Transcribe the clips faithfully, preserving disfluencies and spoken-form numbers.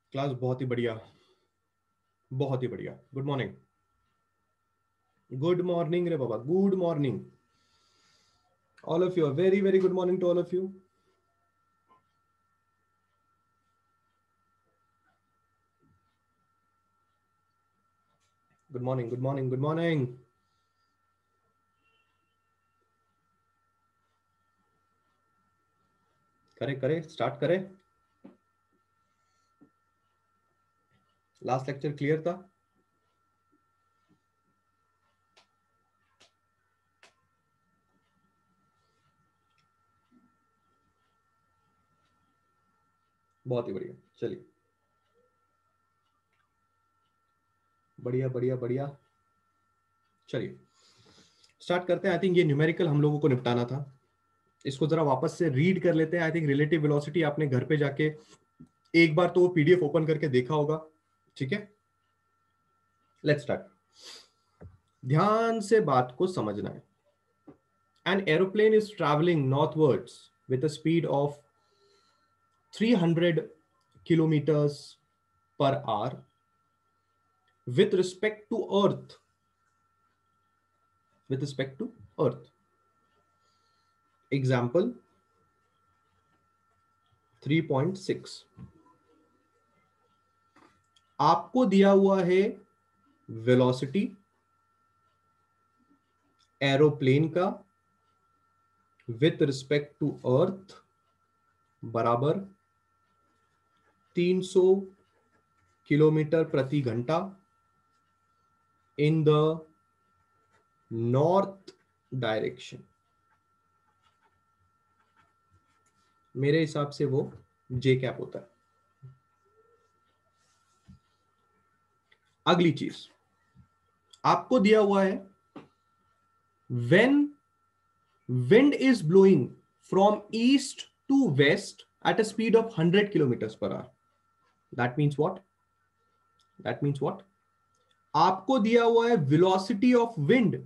Class बहुत ही बढ़िया, बहुत ही बढ़िया। गुड मॉर्निंग, गुड मॉर्निंग रे बाबा, good morning all of you. Very very good morning to all of you. Good morning, good morning, good morning. करे करे स्टार्ट करें। लास्ट लेक्चर क्लियर था? बहुत ही बढ़िया, चलिए बढ़िया बढ़िया बढ़िया। चलिए स्टार्ट करते हैं। आई थिंक ये न्यूमेरिकल हम लोगों को निपटाना था, इसको जरा वापस से रीड कर लेते हैं। आई थिंक रिलेटिव वेलोसिटी आपने घर पे जाके एक बार तो पीडीएफ ओपन करके देखा होगा, ठीक है? Let's start. ध्यान से बात को समझना है। An aeroplane is traveling northwards with a speed of three hundred kilometers per hour with respect to earth with respect to earth. Example three point six. आपको दिया हुआ है वेलोसिटी एरोप्लेन का विथ रिस्पेक्ट टू अर्थ बराबर तीन सौ kilometre प्रति घंटा इन द नॉर्थ डायरेक्शन। मेरे हिसाब से वो जे कैप होता है। अगली चीज आपको दिया हुआ है, when wind is blowing from east to west at a speed of hundred kilometre per hour, that means what that means what आपको दिया हुआ है velocity of wind,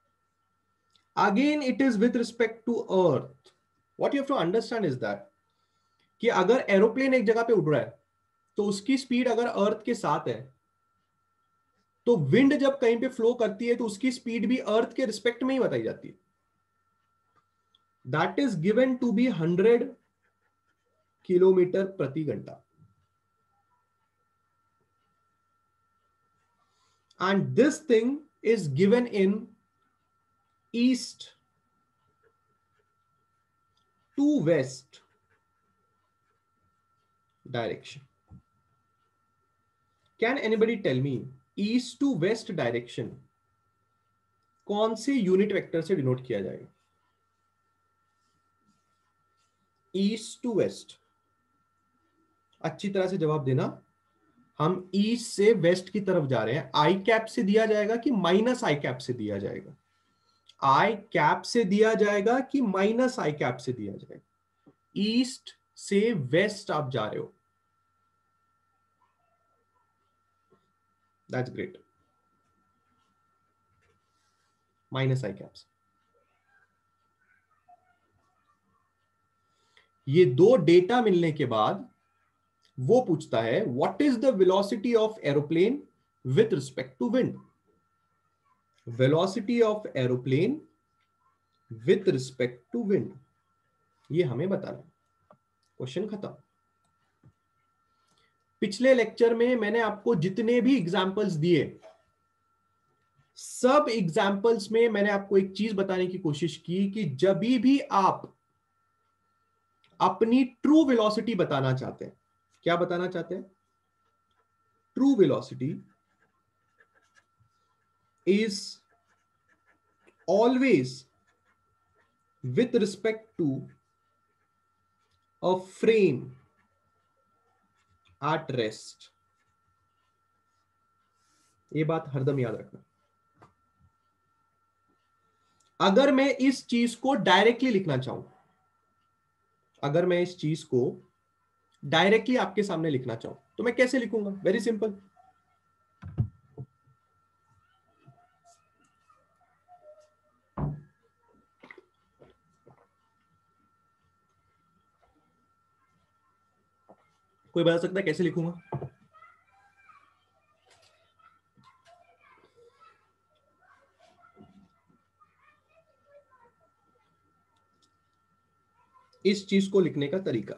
again it is with respect to earth. What you have to understand is that कि अगर aeroplane एक जगह पे उड़ रहा है तो उसकी स्पीड अगर अर्थ के साथ है, तो विंड जब कहीं पे फ्लो करती है तो उसकी स्पीड भी अर्थ के रिस्पेक्ट में ही बताई जाती है। That is given to be hundred kilometre प्रति घंटा, and this thing is given in east to west direction. Can anybody tell me east to west direction कौन से यूनिट वेक्टर से डिनोट किया जाएगा? ईस्ट टू वेस्ट, अच्छी तरह से जवाब देना। हम ईस्ट से वेस्ट की तरफ जा रहे हैं, आई कैप से दिया जाएगा कि माइनस आई कैप से दिया जाएगा? आई कैप से दिया जाएगा कि माइनस आई कैप से दिया जाएगा? ईस्ट से वेस्ट आप जा रहे हो, that's great, minus I caps. ये दो डेटा मिलने के बाद वो पूछता है what is the velocity of aeroplane with respect to wind. Velocity of aeroplane with respect to wind, ये हमें बताना। क्वेश्चन खत्म। पिछले लेक्चर में मैंने आपको जितने भी एग्जाम्पल्स दिए, सब एग्जाम्पल्स में मैंने आपको एक चीज बताने की कोशिश की कि जब भी आप अपनी ट्रू वेलोसिटी बताना चाहते हैं, क्या बताना चाहते हैं? True velocity is always with respect to a frame at rest. ये बात हरदम याद रखना। अगर मैं इस चीज को डायरेक्टली लिखना चाहूं, अगर मैं इस चीज को डायरेक्टली आपके सामने लिखना चाहूं तो मैं कैसे लिखूंगा? Very simple. कोई बता सकता है कैसे लिखूंगा? इस चीज को लिखने का तरीका।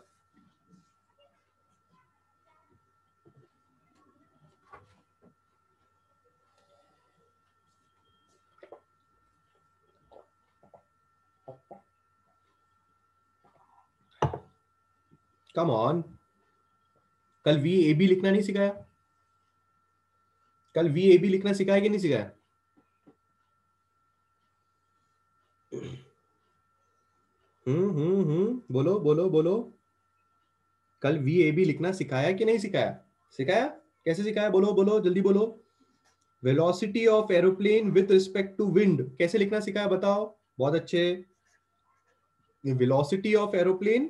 कम ऑन, कल वी ए बी लिखना नहीं सिखाया? कल वी ए बी लिखना सिखाया कि नहीं सिखाया? हम्म हम्म हम्म बोलो बोलो बोलो। कल वी ए बी लिखना सिखाया कि नहीं सिखाया? सिखाया? कैसे सिखाया? बोलो बोलो जल्दी बोलो। Velocity of aeroplane with respect to wind कैसे लिखना सिखाया बताओ? बहुत अच्छे। Velocity of aeroplane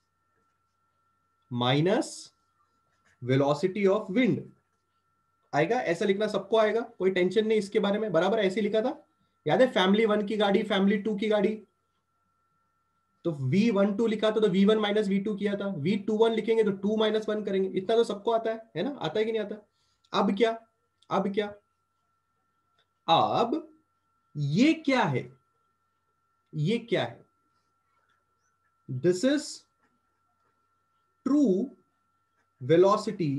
minus velocity of wind आएगा, ऐसा लिखना सबको आएगा, कोई टेंशन नहीं इसके बारे में। बराबर ऐसे लिखा था, याद है? फैमिली वन की गाड़ी, फैमिली टू की गाड़ी, तो वी वन टू लिखा था तो V one minus V two किया था, वी टू वन लिखेंगे तो टू माइनस वन करेंगे। इतना तो सबको आता है, है ना? आता है कि नहीं आता? अब क्या? अब क्या? अब ये क्या है? ये क्या है? This is true velocity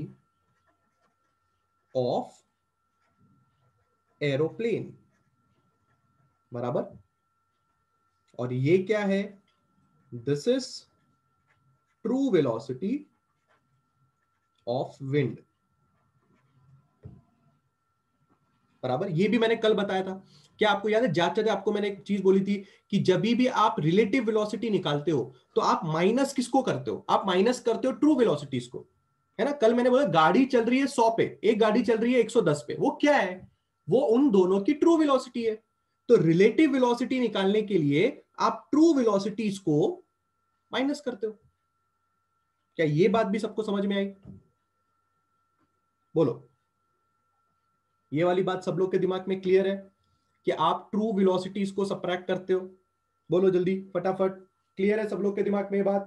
of aeroplane, बराबर। और ये क्या है? This is true velocity of wind, बराबर। ये भी मैंने कल बताया था। क्या आपको याद है? जाते जाते आपको मैंने एक चीज बोली थी कि जब भी आप रिलेटिव वेलोसिटी निकालते हो तो आप माइनस किसको करते हो? आप माइनस करते हो ट्रू वेलोसिटीज को, है ना? कल मैंने बोला गाड़ी चल रही है सौ पे, एक गाड़ी चल रही है एक सौ दस पे, वो क्या है? वो उन दोनों की ट्रू वेलोसिटी है। तो रिलेटिव वेलोसिटी निकालने के लिए आप ट्रू वेलोसिटीज को माइनस करते हो। क्या ये बात भी सबको समझ में आई? बोलो, ये वाली बात सब लोग के दिमाग में क्लियर है कि आप ट्रू वेलोसिटीज को सबट्रैक्ट करते हो? बोलो जल्दी फटाफट, क्लियर है सब लोग के दिमाग में ये बात?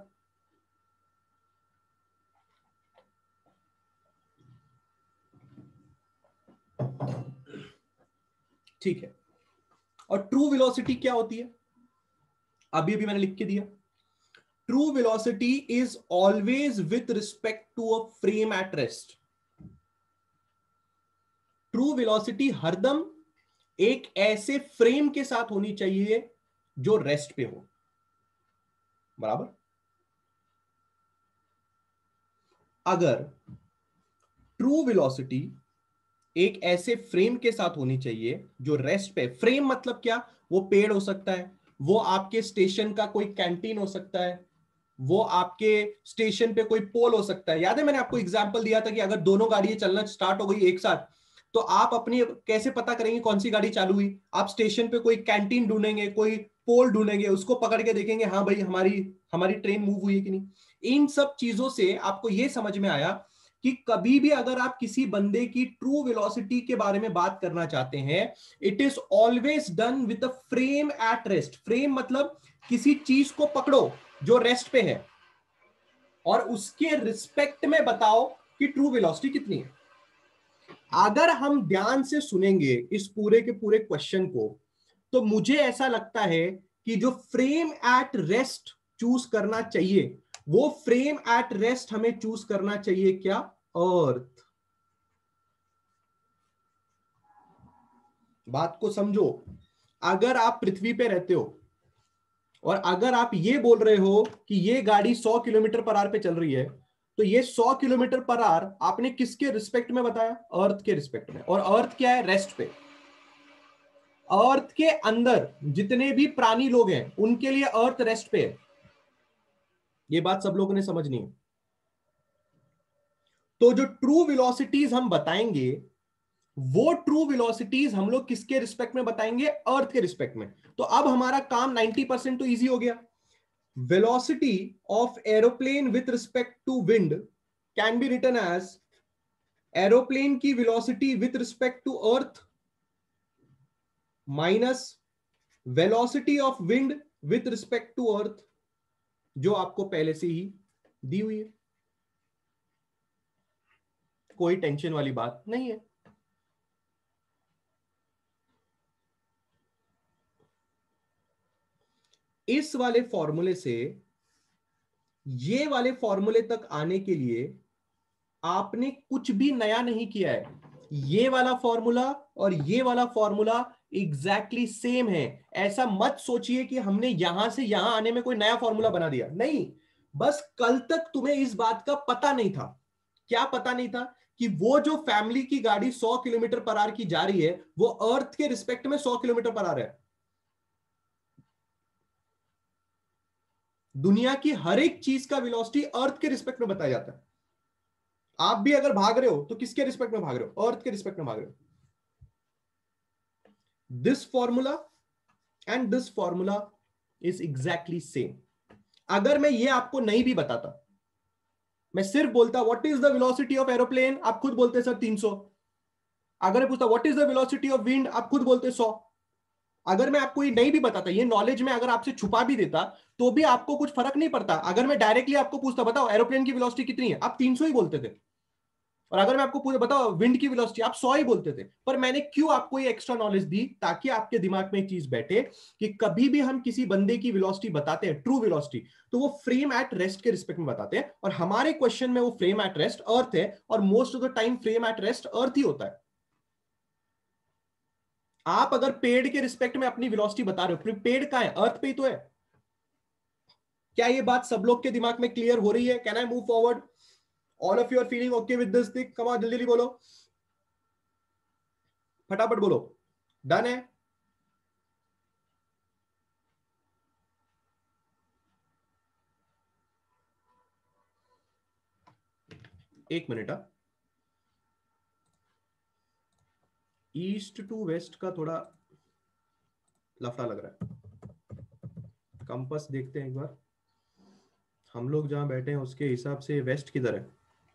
ठीक है। और ट्रू वेलोसिटी क्या होती है? अभी अभी मैंने लिख के दिया। True velocity is always with respect to a frame at rest. True velocity हरदम एक ऐसे फ्रेम के साथ होनी चाहिए जो रेस्ट पे हो, बराबर। अगर ट्रू वेलोसिटी एक ऐसे फ्रेम के साथ होनी चाहिए जो रेस्ट पे, फ्रेम मतलब क्या? वो पेड़ हो सकता है, वो आपके स्टेशन का कोई कैंटीन हो सकता है, वो आपके स्टेशन पे कोई पोल हो सकता है। याद है मैंने आपको एग्जांपल दिया था कि अगर दोनों गाड़ियां चलना स्टार्ट हो गई एक साथ, तो आप अपनी कैसे पता करेंगे कौन सी गाड़ी चालू हुई? आप स्टेशन पे कोई कैंटीन ढूंढेंगे, कोई पोल ढूंढेंगे, उसको पकड़ के देखेंगे हाँ भाई हमारी हमारी ट्रेन मूव हुई है कि नहीं। इन सब चीजों से आपको यह समझ में आया कि कभी भी अगर आप किसी बंदे की ट्रू वेलोसिटी के बारे में बात करना चाहते हैं, it is always done with a frame at rest. Frame मतलब किसी चीज को पकड़ो जो रेस्ट पे है और उसके रिस्पेक्ट में बताओ कि ट्रू वेलोसिटी कितनी है। अगर हम ध्यान से सुनेंगे इस पूरे के पूरे क्वेश्चन को, तो मुझे ऐसा लगता है कि जो फ्रेम एट रेस्ट चूज करना चाहिए, वो फ्रेम एट रेस्ट हमें चूज करना चाहिए क्या? अर्थ। बात को समझो। अगर आप पृथ्वी पे रहते हो और अगर आप ये बोल रहे हो कि ये गाड़ी सौ किलोमीटर पर आवर पे चल रही है, तो ये सौ किलोमीटर पर आवर आपने किसके रिस्पेक्ट में बताया? अर्थ के रिस्पेक्ट में। और अर्थ क्या है? रेस्ट पे। अर्थ के अंदर जितने भी प्राणी लोग हैं उनके लिए अर्थ रेस्ट पे है। ये बात सब लोगों ने समझनी है। तो जो ट्रू वेलोसिटीज हम बताएंगे, वो ट्रू वेलोसिटीज हम लोग किसके रिस्पेक्ट में बताएंगे? अर्थ के रिस्पेक्ट में। तो अब हमारा काम नाइंटी परसेंट तो इजी हो गया। Velocity of aeroplane with respect to wind can be written as aeroplane की velocity with respect to earth minus velocity of wind with respect to earth, जो आपको पहले से ही दी हुई है। कोई टेंशन वाली बात नहीं है। इस वाले फॉर्मूले से ये वाले फॉर्मूले तक आने के लिए आपने कुछ भी नया नहीं किया है। ये वाला फॉर्मूला और ये वाला फॉर्मूला एग्जैक्टली सेम है। ऐसा मत सोचिए कि हमने यहां से यहां आने में कोई नया फॉर्मूला बना दिया, नहीं। बस कल तक तुम्हें इस बात का पता नहीं था। क्या पता नहीं था? कि वो जो फैमिली की गाड़ी सौ किलोमीटर पर आवर की जा रही है, वो अर्थ के रिस्पेक्ट में सौ किलोमीटर पर आवर है। दुनिया की हर एक चीज का वेलोसिटी अर्थ के रिस्पेक्ट में बताया जाता है। आप भी अगर भाग रहे हो तो किसके रिस्पेक्ट में भाग रहे हो? अर्थ के रिस्पेक्ट में भाग रहे हो। This formula and this formula is exactly same. अगर मैं ये आपको नहीं भी बताता, मैं सिर्फ बोलता what is the velocity of aeroplane, आप खुद बोलते सर तीन सौ। अगर मैं पूछता what is the velocity of wind, आप खुद बोलते सौ। अगर मैं आपको ये नहीं भी बताता, ये नॉलेज में अगर आपसे छुपा भी देता, तो भी आपको कुछ फर्क नहीं पड़ता। अगर मैं डायरेक्टली आपको पूछता बताओ एरोप्लेन की वेलोसिटी कितनी है, आप तीन सौ ही बोलते थे। और अगर मैं आपको पूछता बताओ विंड की वेलोसिटी, आप सौ ही बोलते थे। पर मैंने क्यों आपको ये एक्स्ट्रा नॉलेज दी? ताकि आपके दिमाग में एक चीज बैठे कि कभी भी हम किसी बंदे की वेलोसिटी बताते हैं, ट्रू वेलोसिटी, तो वो फ्रेम एट रेस्ट के रिस्पेक्ट में बताते हैं। और हमारे क्वेश्चन में वो फ्रेम एट रेस्ट अर्थ है, और most of the time frame at rest earth ही होता है। आप अगर पेड़ के रिस्पेक्ट में अपनी वेलोसिटी बता रहे हो, पेड़ कहां है? अर्थ पे ही तो है। क्या ये बात सब लोग के दिमाग में क्लियर हो रही है? Can I move forward? All of you are feeling okay with this thing? Come on, जल्दी जल्दी बोलो, फटाफट बोलो। डन है? एक मिनट। ईस्ट टू वेस्ट का थोड़ा लफड़ा लग रहा है। कंपास देखते हैं एक बार, हम लोग जहां बैठे हैं उसके हिसाब से वेस्ट किधर है?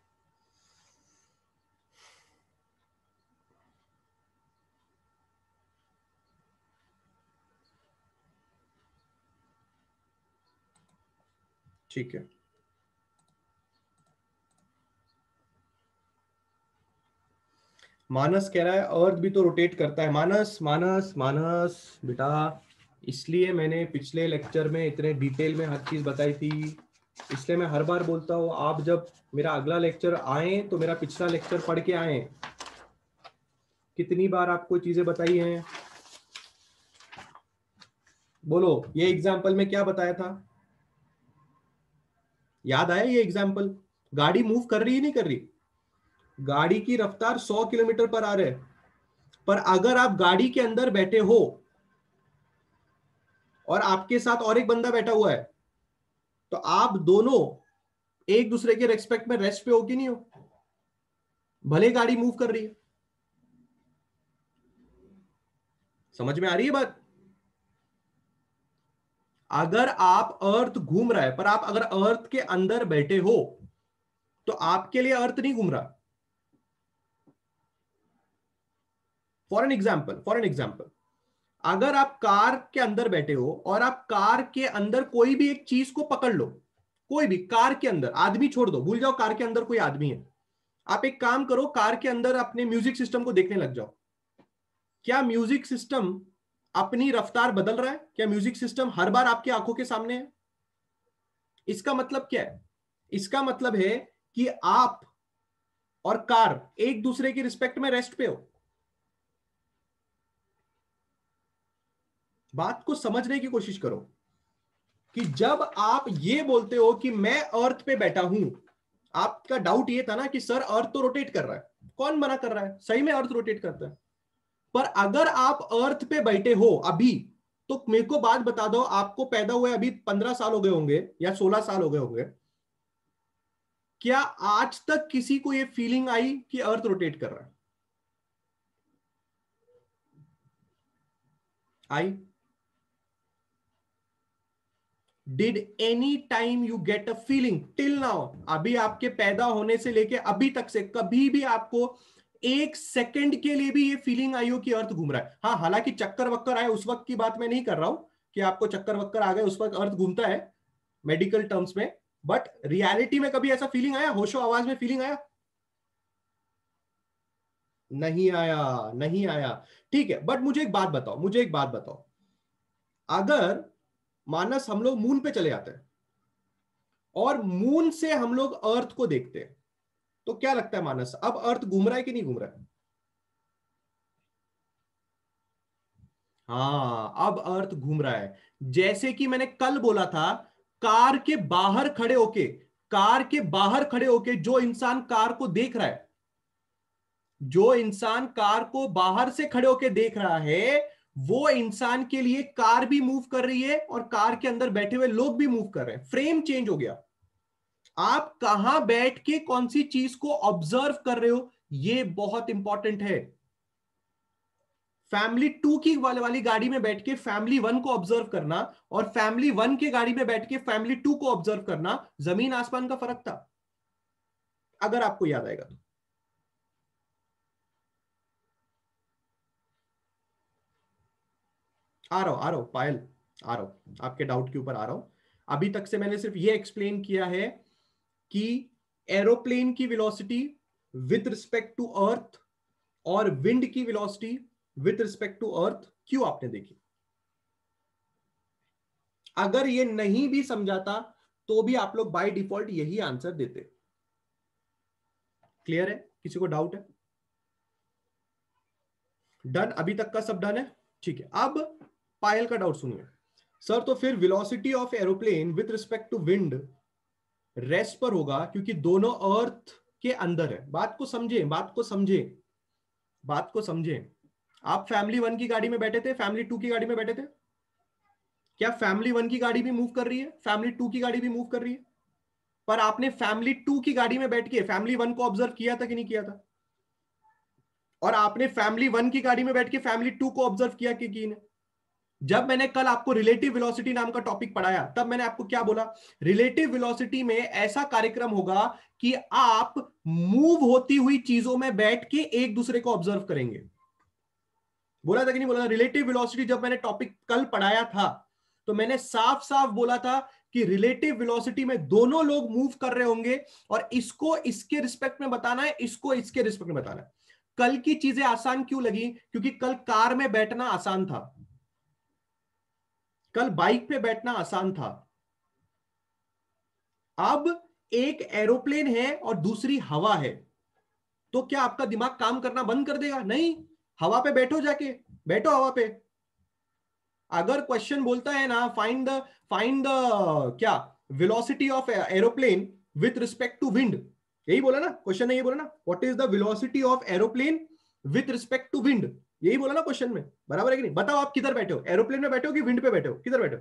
ठीक है। मानस कह रहा है अर्थ भी तो रोटेट करता है। मानस मानस मानस बेटा, इसलिए मैंने पिछले लेक्चर में इतने डिटेल में हर चीज बताई थी। इसलिए मैं हर बार बोलता हूँ, आप जब मेरा अगला लेक्चर आए तो मेरा पिछला लेक्चर पढ़ के आए। कितनी बार आपको चीजें बताई हैं? बोलो, ये एग्जाम्पल में क्या बताया था? याद आया ये एग्जाम्पल? गाड़ी मूव कर रही है नहीं कर रही? गाड़ी की रफ्तार सौ किलोमीटर पर आ रहे है, पर अगर आप गाड़ी के अंदर बैठे हो और आपके साथ और एक बंदा बैठा हुआ है, तो आप दोनों एक दूसरे के रेस्पेक्ट में रेस्ट पे हो कि नहीं हो? भले गाड़ी मूव कर रही है। समझ में आ रही है बात? अगर आप अर्थ घूम रहा है, पर आप अगर अर्थ के अंदर बैठे हो, तो आपके लिए अर्थ नहीं घूम रहा। For an example for an example अगर आप कार के अंदर बैठे हो और आप कार के अंदर कोई भी एक चीज को पकड़ लो, कोई भी कार के अंदर, आदमी छोड़ दो, भूल जाओ कार के अंदर कोई आदमी है। आप एक काम करो, कार के अंदर अपने म्यूजिक सिस्टम को देखने लग जाओ। क्या म्यूजिक सिस्टम अपनी रफ्तार बदल रहा है? क्या म्यूजिक सिस्टम हर बार आपकी आंखों के सामने है? इसका मतलब क्या है? इसका मतलब है कि आप और कार एक दूसरे की रिस्पेक्ट में रेस्ट पे हो। बात को समझने की कोशिश करो कि जब आप ये बोलते हो कि मैं अर्थ पे बैठा हूं, आपका डाउट ये था ना कि सर अर्थ तो रोटेट कर रहा है। कौन मना कर रहा है? सही में अर्थ रोटेट करता है। पर अगर आप अर्थ पे बैठे हो अभी, तो मेरे को बात बता दो, आपको पैदा हुए अभी पंद्रह साल हो गए होंगे या सोलह साल हो गए होंगे, क्या आज तक किसी को यह फीलिंग आई कि अर्थ रोटेट कर रहा है? I? Did any time you get a feeling till now? अभी आपके पैदा होने से लेके अभी तक से कभी भी आपको एक सेकंड के लिए भी ये फीलिंग आई हो कि अर्थ घूम रहा है? हाँ, हालांकि चक्कर वक्कर आए उस वक्त की बात मैं नहीं कर रहा हूं कि आपको चक्कर वक्कर आ गए उस वक्त अर्थ घूमता है मेडिकल टर्म्स में, बट रियलिटी में कभी ऐसा फीलिंग आया? होशो आवाज में फीलिंग आया? नहीं आया, नहीं आया। ठीक है, बट मुझे एक बात बताओ, मुझे एक बात बताओ, अगर मानस हम लोग मून पे चले जाते हैं, और मून से हम लोग अर्थ को देखते हैं। तो क्या लगता है मानस, अब अर्थ घूम रहा है कि नहीं घूम रहा है? हाँ, अब अर्थ घूम रहा है। जैसे कि मैंने कल बोला था, कार के बाहर खड़े होके, कार के बाहर खड़े होके जो इंसान कार को देख रहा है, जो इंसान कार को बाहर से खड़े होके देख रहा है, वो इंसान के लिए कार भी मूव कर रही है और कार के अंदर बैठे हुए लोग भी मूव कर रहे हैं। फ्रेम चेंज हो गया। आप कहां बैठ के कौन सी चीज को ऑब्जर्व कर रहे हो, ये बहुत इंपॉर्टेंट है। फैमिली टू की वाले वाली गाड़ी में बैठ के फैमिली वन को ऑब्जर्व करना और फैमिली वन के गाड़ी में बैठ के फैमिली टू को ऑब्जर्व करना, जमीन आसमान का फर्क था, अगर आपको याद आएगा तो। आ रहा हूं आ रहा हूं पायल, आ रहा हूं आपके डाउट के ऊपर आ रहा हूं। अभी तक से मैंने सिर्फ ये एक्सप्लेन किया है कि एरोप्लेन की velocity with respect to earth और विंड की velocity with respect to earth क्यों आपने देखी। अगर ये नहीं भी समझाता तो भी आप लोग बाय डिफॉल्ट यही आंसर देते। क्लियर है? किसी को डाउट है? डन, अभी तक का सब डन है। ठीक है, अब पायल का डाउट सुनिए। सर तो फिर velocity of aeroplane with respect to wind rest पर होगा क्योंकि दोनों अर्थ के अंदर है। बात को समझे, बात को समझे, बात को समझे। आप फैमिली वन की गाड़ी में बैठे थे, फैमिली टू की गाड़ी में बैठे थे, क्या फैमिली वन की गाड़ी भी मूव कर रही है, फैमिली टू की गाड़ी भी मूव कर रही है, पर आपने फैमिली टू की गाड़ी में बैठ के फैमिली वन को ऑब्जर्व किया था कि नहीं किया था? और आपने फैमिली वन की गाड़ी में बैठ के फैमिली टू को ऑब्जर्व किया कि नहीं? जब मैंने कल आपको रिलेटिव वेलोसिटी नाम का टॉपिक पढ़ाया, तब मैंने आपको क्या बोला? रिलेटिव वेलोसिटी में ऐसा कार्यक्रम होगा कि आप मूव होती हुई चीजों में बैठ के एक दूसरे को ऑब्जर्व करेंगे। बोला था कि नहीं बोला? रिलेटिव वेलोसिटी जब मैंने टॉपिक कल पढ़ाया था तो मैंने साफ साफ बोला था कि रिलेटिव वेलोसिटी में दोनों लोग मूव कर रहे होंगे और इसको इसके रिस्पेक्ट में बताना है, इसको इसके रिस्पेक्ट में बताना है। कल की चीजें आसान क्यों लगी? क्योंकि कल कार में बैठना आसान था, कल बाइक पे बैठना आसान था। अब एक एरोप्लेन है और दूसरी हवा है, तो क्या आपका दिमाग काम करना बंद कर देगा? नहीं, हवा पे बैठो, जाके बैठो हवा पे। अगर क्वेश्चन बोलता है ना फाइंड द फाइंड द क्या velocity of aeroplane with respect to wind, यही बोला ना क्वेश्चन ने, यही बोला ना what is the velocity of aeroplane with respect to wind, यही बोला ना क्वेश्चन में, बराबर है कि नहीं? बताओ आप किधर बैठे हो, एरोप्लेन में बैठे हो कि विंड पे बैठे हो, किधर बैठे हो?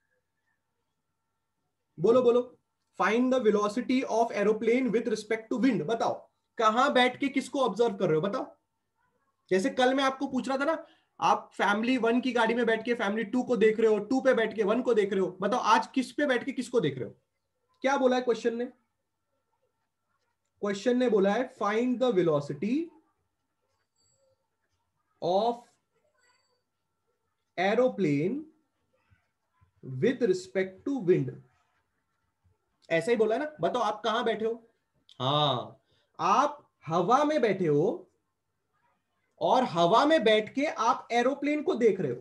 बोलो बोलो। Find the velocity of aeroplane with respect to wind, बताओ कहां बैठ के किसको ऑब्जर्व कर रहे हो, बताओ। जैसे कल मैं आपको पूछ रहा था ना, आप फैमिली वन की गाड़ी में बैठ के फैमिली टू को देख रहे हो, टू पे बैठ के वन को देख रहे हो, बताओ आज किस पे बैठ के किसको देख रहे हो? क्या बोला है क्वेश्चन ने? क्वेश्चन ने बोला है find the velocity of aeroplane with respect to wind, ऐसा ही बोला है ना? बताओ आप कहां बैठे हो? हाँ, आप हवा में बैठे हो और हवा में बैठ के आप एरोप्लेन को देख रहे हो।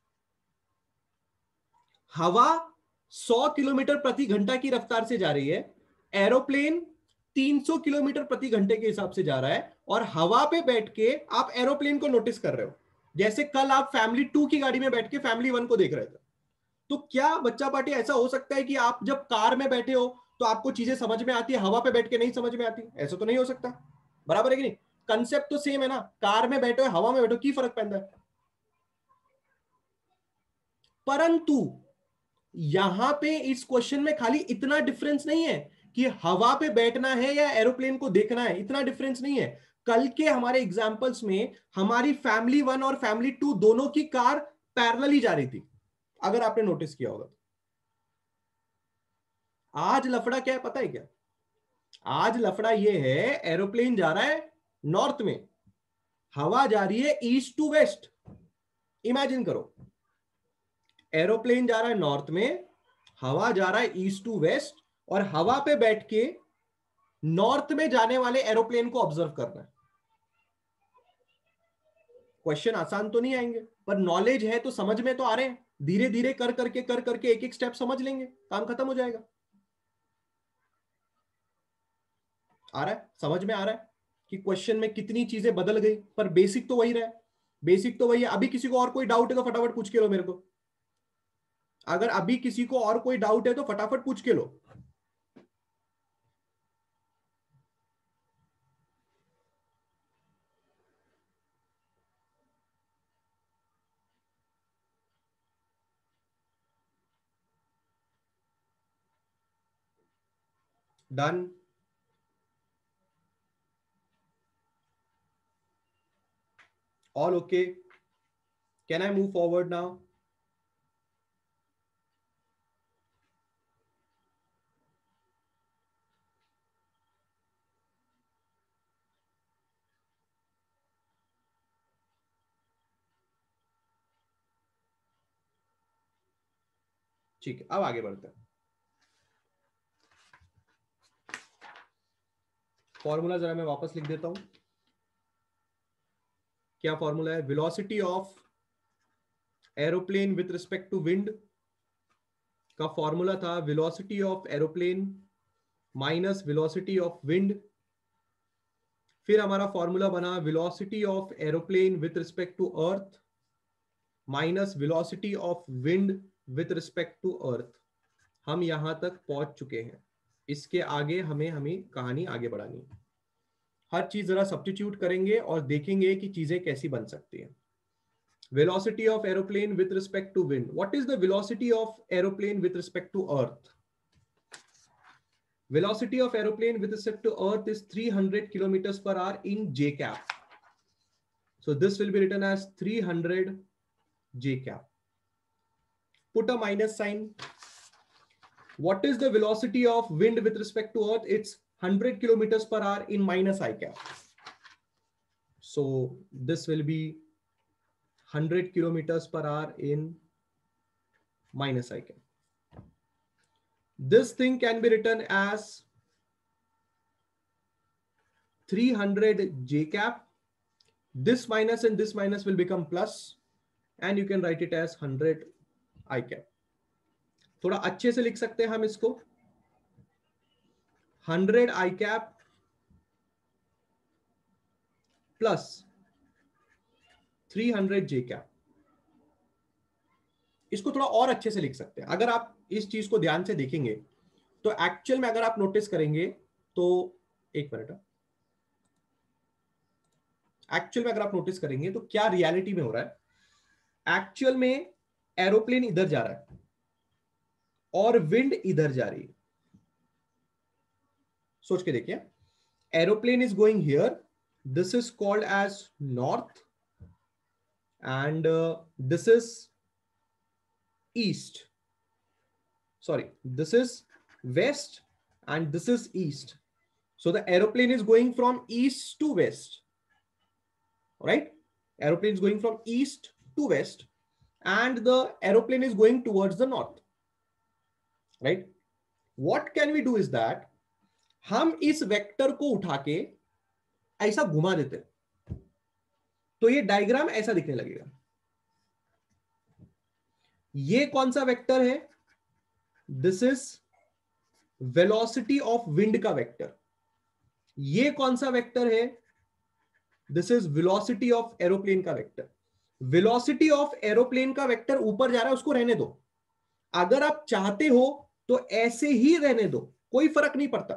हवा सौ किलोमीटर प्रति घंटा की रफ्तार से जा रही है, एरोप्लेन तीन सौ किलोमीटर प्रति घंटे के हिसाब से जा रहा है, और हवा पे बैठ के आप एरोप्लेन को नोटिस कर रहे हो। जैसे कल आप फैमिली टू की गाड़ी में बैठ के फैमिली वन को देख रहे थे। तो क्या बच्चा पार्टी ऐसा हो सकता है कि आप जब कार में बैठे हो तो आपको चीजें समझ में आती है, हवा पे बैठ के नहीं समझ में आती? ऐसा तो नहीं हो सकता, बराबर है कि नहीं? कंसेप्ट तो सेम है ना, कार में बैठो हवा में बैठो, की फर्क पैदा है? परंतु यहां पे इस क्वेश्चन में खाली इतना डिफरेंस नहीं है कि हवा पे बैठना है या एरोप्लेन को देखना है, इतना डिफरेंस नहीं है। कल के हमारे एग्जांपल्स में हमारी फैमिली वन और फैमिली टू दोनों की कार पैरेलल ही जा रही थी, अगर आपने नोटिस किया होगा। आज लफड़ा क्या है पता है क्या? आज लफड़ा ये है, एरोप्लेन जा रहा है नॉर्थ में, हवा जा रही है ईस्ट टू वेस्ट। इमेजिन करो, एरोप्लेन जा रहा है नॉर्थ में, हवा जा रहा है ईस्ट टू वेस्ट, और हवा पे बैठ के नॉर्थ में जाने वाले एरोप्लेन को ऑब्जर्व करना है। क्वेश्चन आसान तो नहीं आएंगे, पर नॉलेज है तो समझ में तो आ रहे हैं। धीरे धीरे कर करके कर करके एक एक स्टेप समझ लेंगे, काम खत्म हो जाएगा। आ रहा है, समझ में आ रहा है कि क्वेश्चन में कितनी चीजें बदल गई, पर बेसिक तो वही रहा है, बेसिक तो वही है। अभी किसी को और कोई डाउट है तो फटाफट पूछ के लो मेरे को, अगर अभी किसी को और कोई डाउट है तो फटाफट पूछ के लो। Done, all okay, can I move forward now? ठीक है, अब आगे बढ़ते हैं। फॉर्मूला जरा मैं वापस लिख देता हूं। क्या फॉर्मूला है? Velocity of aeroplane with respect to wind का फॉर्मूला था velocity of aeroplane minus velocity of wind. फिर हमारा फॉर्मूला बना velocity of aeroplane with respect to earth minus velocity of wind with respect to earth. हम यहां तक पहुंच चुके हैं, इसके आगे हमें हमें कहानी आगे बढ़ानी है। हर चीज जरा सब्स्टिट्यूट करेंगे और देखेंगे कि चीजें कैसी बन सकती हैं। Velocity of aeroplane with respect to wind. What is the velocity of aeroplane with respect to earth? Velocity of aeroplane with respect to earth is three hundred kilometers per hour in j cap. So this will be written as three hundred j cap. Put a minus sign. What is the velocity of wind with respect to earth? It's one hundred kilometers per hour in minus I cap. So this will be one hundred kilometers per hour in minus I cap. This thing can be written as three hundred j cap. This minus and this minus will become plus, and you can write it as one hundred I cap. थोड़ा अच्छे से लिख सकते हैं हम इसको, one hundred I cap plus three hundred j cap. इसको थोड़ा और अच्छे से लिख सकते हैं। अगर आप इस चीज को ध्यान से देखेंगे तो एक्चुअल में अगर आप नोटिस करेंगे तो एक मिनट, एक्चुअल में अगर आप नोटिस करेंगे तो क्या रियलिटी में हो रहा है। एक्चुअल में एरोप्लेन इधर जा रहा है और विंड इधर जा रही है। सोच के देखिए, aeroplane is going here, this is called as north and this is east, sorry, this is west and this is east. So the aeroplane is going from east to west, right? Aeroplane is going from east to west and the aeroplane is going towards the north, right? What can we do is that हम इस vector को उठा के ऐसा घुमा देते हैं तो ये डायग्राम ऐसा दिखने लगेगा। ये कौन सा वेक्टर है? This is velocity of wind का वेक्टर। ये कौन सा वेक्टर है? This is velocity of aeroplane का वेक्टर। वेलोसिटी ऑफ एरोप्लेन का वेक्टर ऊपर जा रहा है, उसको रहने दो। अगर आप चाहते हो तो ऐसे ही रहने दो, कोई फर्क नहीं पड़ता।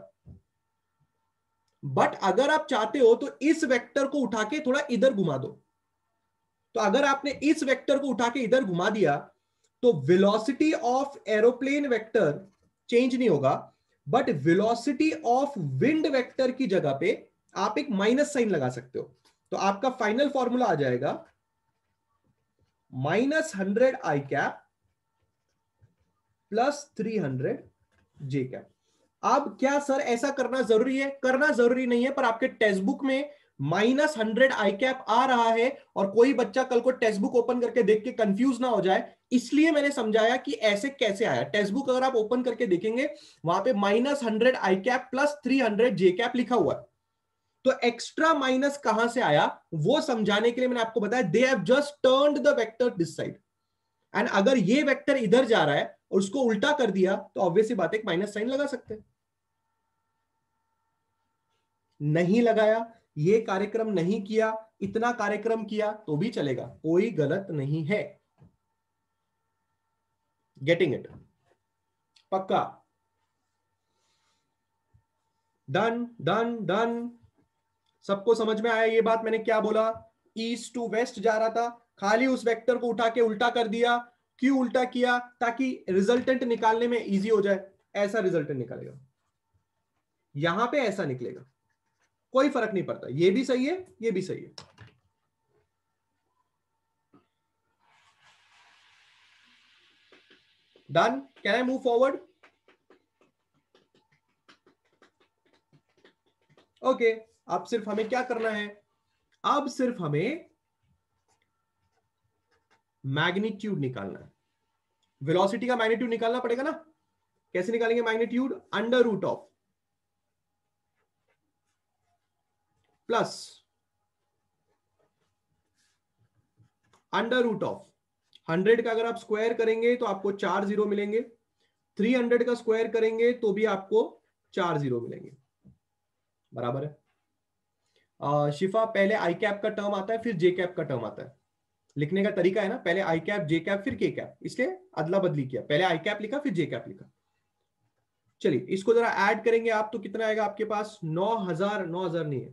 बट अगर आप चाहते हो तो इस वेक्टर को उठा के थोड़ा इधर घुमा दो। तो अगर आपने इस वेक्टर को उठा के इधर घुमा दिया तो velocity of aeroplane vector change नहीं होगा, but velocity of wind vector की जगह पे आप एक माइनस साइन लगा सकते हो। तो आपका फाइनल फॉर्मूला आ जाएगा minus hundred I cap plus three hundred J cap. अब क्या सर ऐसा करना जरूरी है? करना जरूरी नहीं है, पर आपके टेक्स्ट बुक में माइनस हंड्रेड आई कैप आ रहा है और कोई बच्चा कल को टेक्स्ट बुक ओपन करके देख के कंफ्यूज ना हो जाए, इसलिए मैंने समझाया कि ऐसे कैसे आया। टेक्स्ट बुक अगर आप ओपन करके देखेंगे वहां पे minus hundred I cap plus three hundred J cap लिखा हुआ है। तो एक्स्ट्रा माइनस कहां से आया वो समझाने के लिए मैंने आपको बताया they have just turned the vector this side, and अगर ये वेक्टर इधर जा रहा है और उसको उल्टा कर दिया तो ऑब्वियसली बात है एक माइनस साइन लगा सकते हैं। नहीं लगाया, ये कार्यक्रम नहीं किया, इतना कार्यक्रम किया तो भी चलेगा, कोई गलत नहीं है। Getting it? पक्का? Done done done. सबको समझ में आया ये बात मैंने क्या बोला? ईस्ट टू वेस्ट जा रहा था, खाली उस वेक्टर को उठा के उल्टा कर दिया। क्यों उल्टा किया? ताकि रिजल्टेंट निकालने में इजी हो जाए। ऐसा रिजल्टेंट निकालेगा, यहां पे ऐसा निकलेगा, कोई फर्क नहीं पड़ता, ये भी सही है ये भी सही है। Done? Can I move forward? Okay, अब सिर्फ हमें क्या करना है? अब सिर्फ हमें मैग्नीट्यूड निकालना है। वेलोसिटी का मैग्नीट्यूड निकालना पड़ेगा ना। कैसे निकालेंगे magnitude? Under root of plus under root of hundred का अगर आप स्क्वायर करेंगे तो आपको चार जीरो मिलेंगे, थ्री हंड्रेड का स्क्वायर करेंगे तो भी आपको चार जीरो मिलेंगे। बराबर है? आ, शिफा, पहले आई कैप का टर्म आता है फिर जे कैप का टर्म आता है। लिखने का तरीका है ना, पहले आई कैप जे कैप फिर के कैप, इसलिए अदला बदली किया, पहले आई कैप लिखा फिर जे कैप लिखा। चलिए इसको जरा ऐड करेंगे आप तो कितना आएगा आपके पास? नौ हजार नौ हजार नहीं है,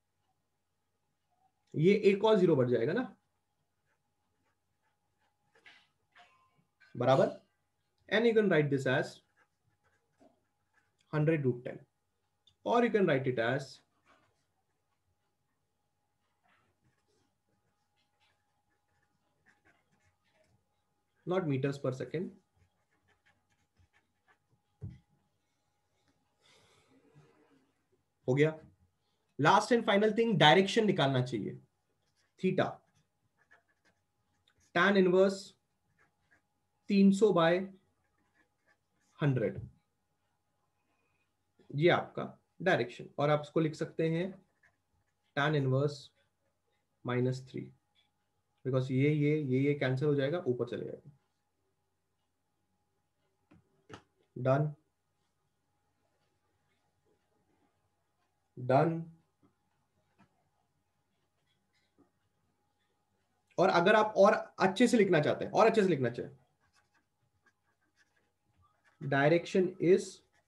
ये एक और जीरो बढ़ जाएगा ना। बराबर? And you can write this as hundred root ten, और you can write it as not meters per second. हो गया। Last and final thing, direction निकालना चाहिए। थीटा tan इनवर्स तीन सौ बाय हंड्रेड, ये आपका डायरेक्शन, और आप इसको लिख सकते हैं tan inverse minus three, because ये ये ये ये कैंसिल हो जाएगा, ऊपर चले जाएगा। Done done. और अगर आप और अच्छे से लिखना चाहते हैं, और अच्छे से लिखना चाहें, डायरेक्शन इज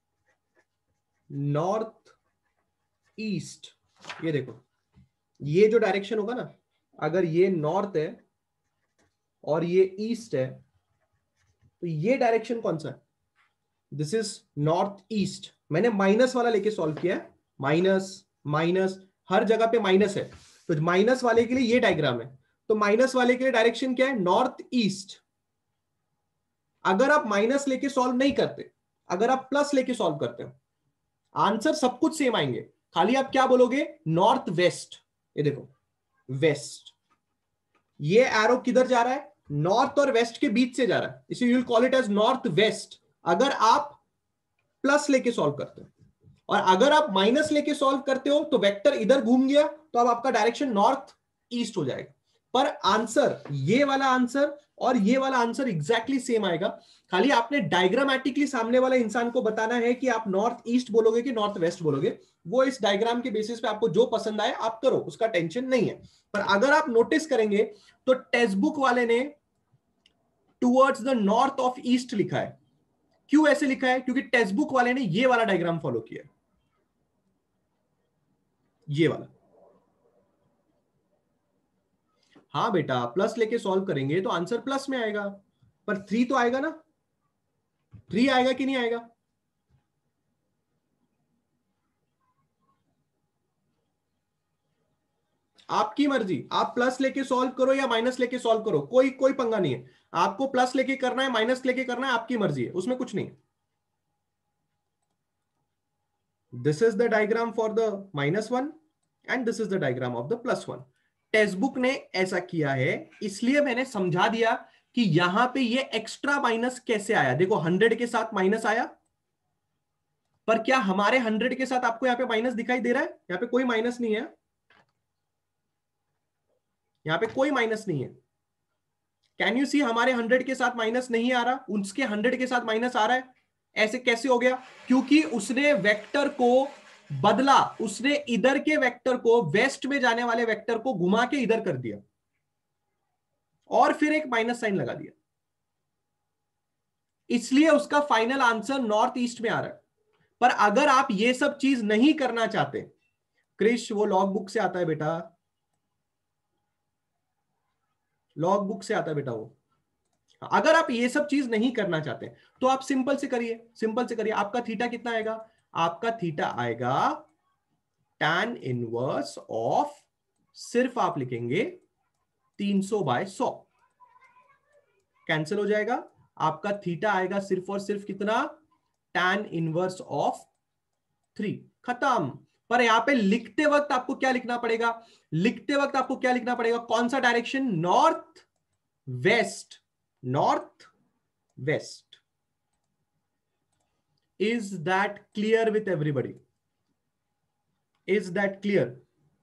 नॉर्थ ईस्ट। ये देखो, ये जो डायरेक्शन होगा ना, अगर ये नॉर्थ है और ये ईस्ट है, तो ये डायरेक्शन कौन सा है? This is north east. मैंने माइनस वाला लेके सॉल्व किया है, माइनस माइनस, हर जगह पे माइनस है, तो माइनस वाले के लिए ये डायग्राम है। तो माइनस वाले के लिए डायरेक्शन क्या है? North east. अगर आप माइनस लेके सॉल्व नहीं करते, अगर आप प्लस लेके सॉल्व करते हो, आंसर सब कुछ सेम आएंगे, खाली आप क्या बोलोगे? North west. ये देखो वेस्ट, ये एरो किधर जा रहा है? नॉर्थ और वेस्ट के बीच से जा रहा है, इसे you will call it as north west, अगर आप प्लस लेके सॉल्व करते हो। और अगर आप माइनस लेके सॉल्व करते हो तो वेक्टर इधर घूम गया, तो अब आपका डायरेक्शन नॉर्थ ईस्ट हो जाएगा। पर आंसर, ये वाला आंसर और ये वाला आंसर एग्जैक्टली सेम आएगा, खाली आपने डायग्रामेटिकली सामने वाले इंसान को बताना है कि आप नॉर्थ ईस्ट बोलोगे कि नॉर्थ वेस्ट बोलोगे। वो इस डायग्राम के बेसिस पे आपको जो पसंद आए आप करो, उसका टेंशन नहीं है। पर अगर आप नोटिस करेंगे तो टेक्स्ट बुक वाले ने towards the north of east लिखा है। क्यों ऐसे लिखा है? क्योंकि टेक्स्ट बुक वाले ने ये वाला डायग्राम फॉलो किया, ये वाला। हाँ बेटा, प्लस लेके सॉल्व करेंगे तो आंसर प्लस में आएगा, पर थ्री तो आएगा ना, थ्री आएगा कि नहीं आएगा? आपकी मर्जी, आप प्लस लेके सॉल्व करो या माइनस लेके सॉल्व करो, कोई कोई पंगा नहीं है। आपको प्लस लेके करना है माइनस लेके करना है, आपकी मर्जी है, उसमें कुछ नहीं है। This is the diagram for the minus one and this is the diagram of the plus one. Text book ने ऐसा किया है, इसलिए मैंने समझा दिया कि यहां पे ये एक्स्ट्रा माइनस कैसे आया। देखो हंड्रेड के साथ माइनस आया, पर क्या हमारे हंड्रेड के साथ आपको यहां पे माइनस दिखाई दे रहा है? यहां पे कोई माइनस नहीं है, यहां पे कोई माइनस नहीं है। कैन यू सी हमारे हंड्रेड के साथ माइनस नहीं आ रहा, उसके हंड्रेड के साथ माइनस आ रहा है। ऐसे कैसे हो गया? क्योंकि उसने वेक्टर को बदला, उसने इधर के वेक्टर को, वेस्ट में जाने वाले वेक्टर को घुमा के इधर कर दिया और फिर एक माइनस साइन लगा दिया, इसलिए उसका फाइनल आंसर नॉर्थ ईस्ट में आ रहा है। पर अगर आप ये सब चीज नहीं करना चाहते, क्रिश वो लॉग बुक से आता है बेटा, लॉग बुक से आता है बेटा वो। अगर आप ये सब चीज नहीं करना चाहते तो आप सिंपल से करिए, सिंपल से करिए। आपका थीटा कितना आएगा? आपका थीटा आएगा tan इनवर्स ऑफ, सिर्फ आप लिखेंगे तीन सौ बाय सौ, कैंसिल हो जाएगा। आपका थीटा आएगा सिर्फ और सिर्फ कितना? tan इनवर्स ऑफ थ्री, खत्म। पर यहां पे लिखते वक्त आपको क्या लिखना पड़ेगा? लिखते वक्त आपको क्या लिखना पड़ेगा? कौन सा direction? North west, north west. Is that clear with everybody? Is that clear?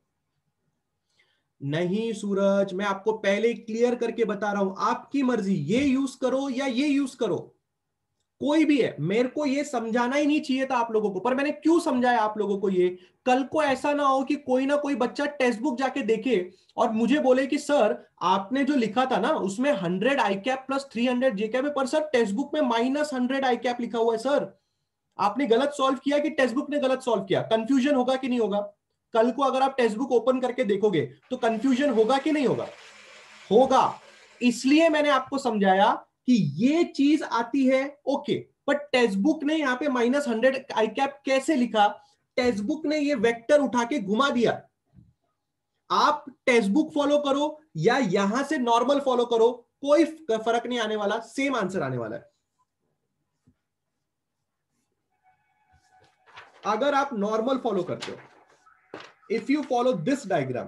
नहीं सूरज, मैं आपको पहले क्लियर करके बता रहा हूं, आपकी मर्जी, ये यूज करो या ये यूज करो, कोई भी है। मेरे को ये समझाना ही नहीं चाहिए था आप लोगों को, पर मैंने क्यों समझाया आप लोगों को ये? कल को ऐसा ना हो कि कोई ना कोई बच्चा टेक्स्ट बुक जाके देखे और मुझे बोले कि सर आपने जो लिखा था ना उसमें hundred I cap plus three hundred J cap है, पर सर टेक्स्ट बुक में माइनस हंड्रेड आई कैप लिखा हुआ है। सर आपने गलत सॉल्व किया कि टेक्स्ट बुक ने गलत सॉल्व किया? कंफ्यूजन होगा कि नहीं होगा? कल को अगर आप टेक्स्ट बुक ओपन करके देखोगे तो कंफ्यूजन होगा कि नहीं होगा? होगा। इसलिए मैंने आपको समझाया कि ये चीज आती है, ओके, बट टेक्स्ट बुक ने यहां पे माइनस हंड्रेड आई कैप कैसे लिखा? टेक्स्ट बुक ने ये वेक्टर उठा के घुमा दिया। आप टेक्स्ट बुक फॉलो करो या यहां से नॉर्मल फॉलो करो, कोई फर्क नहीं आने वाला, सेम आंसर आने वाला है। अगर आप नॉर्मल फॉलो करते हो, if you follow this diagram,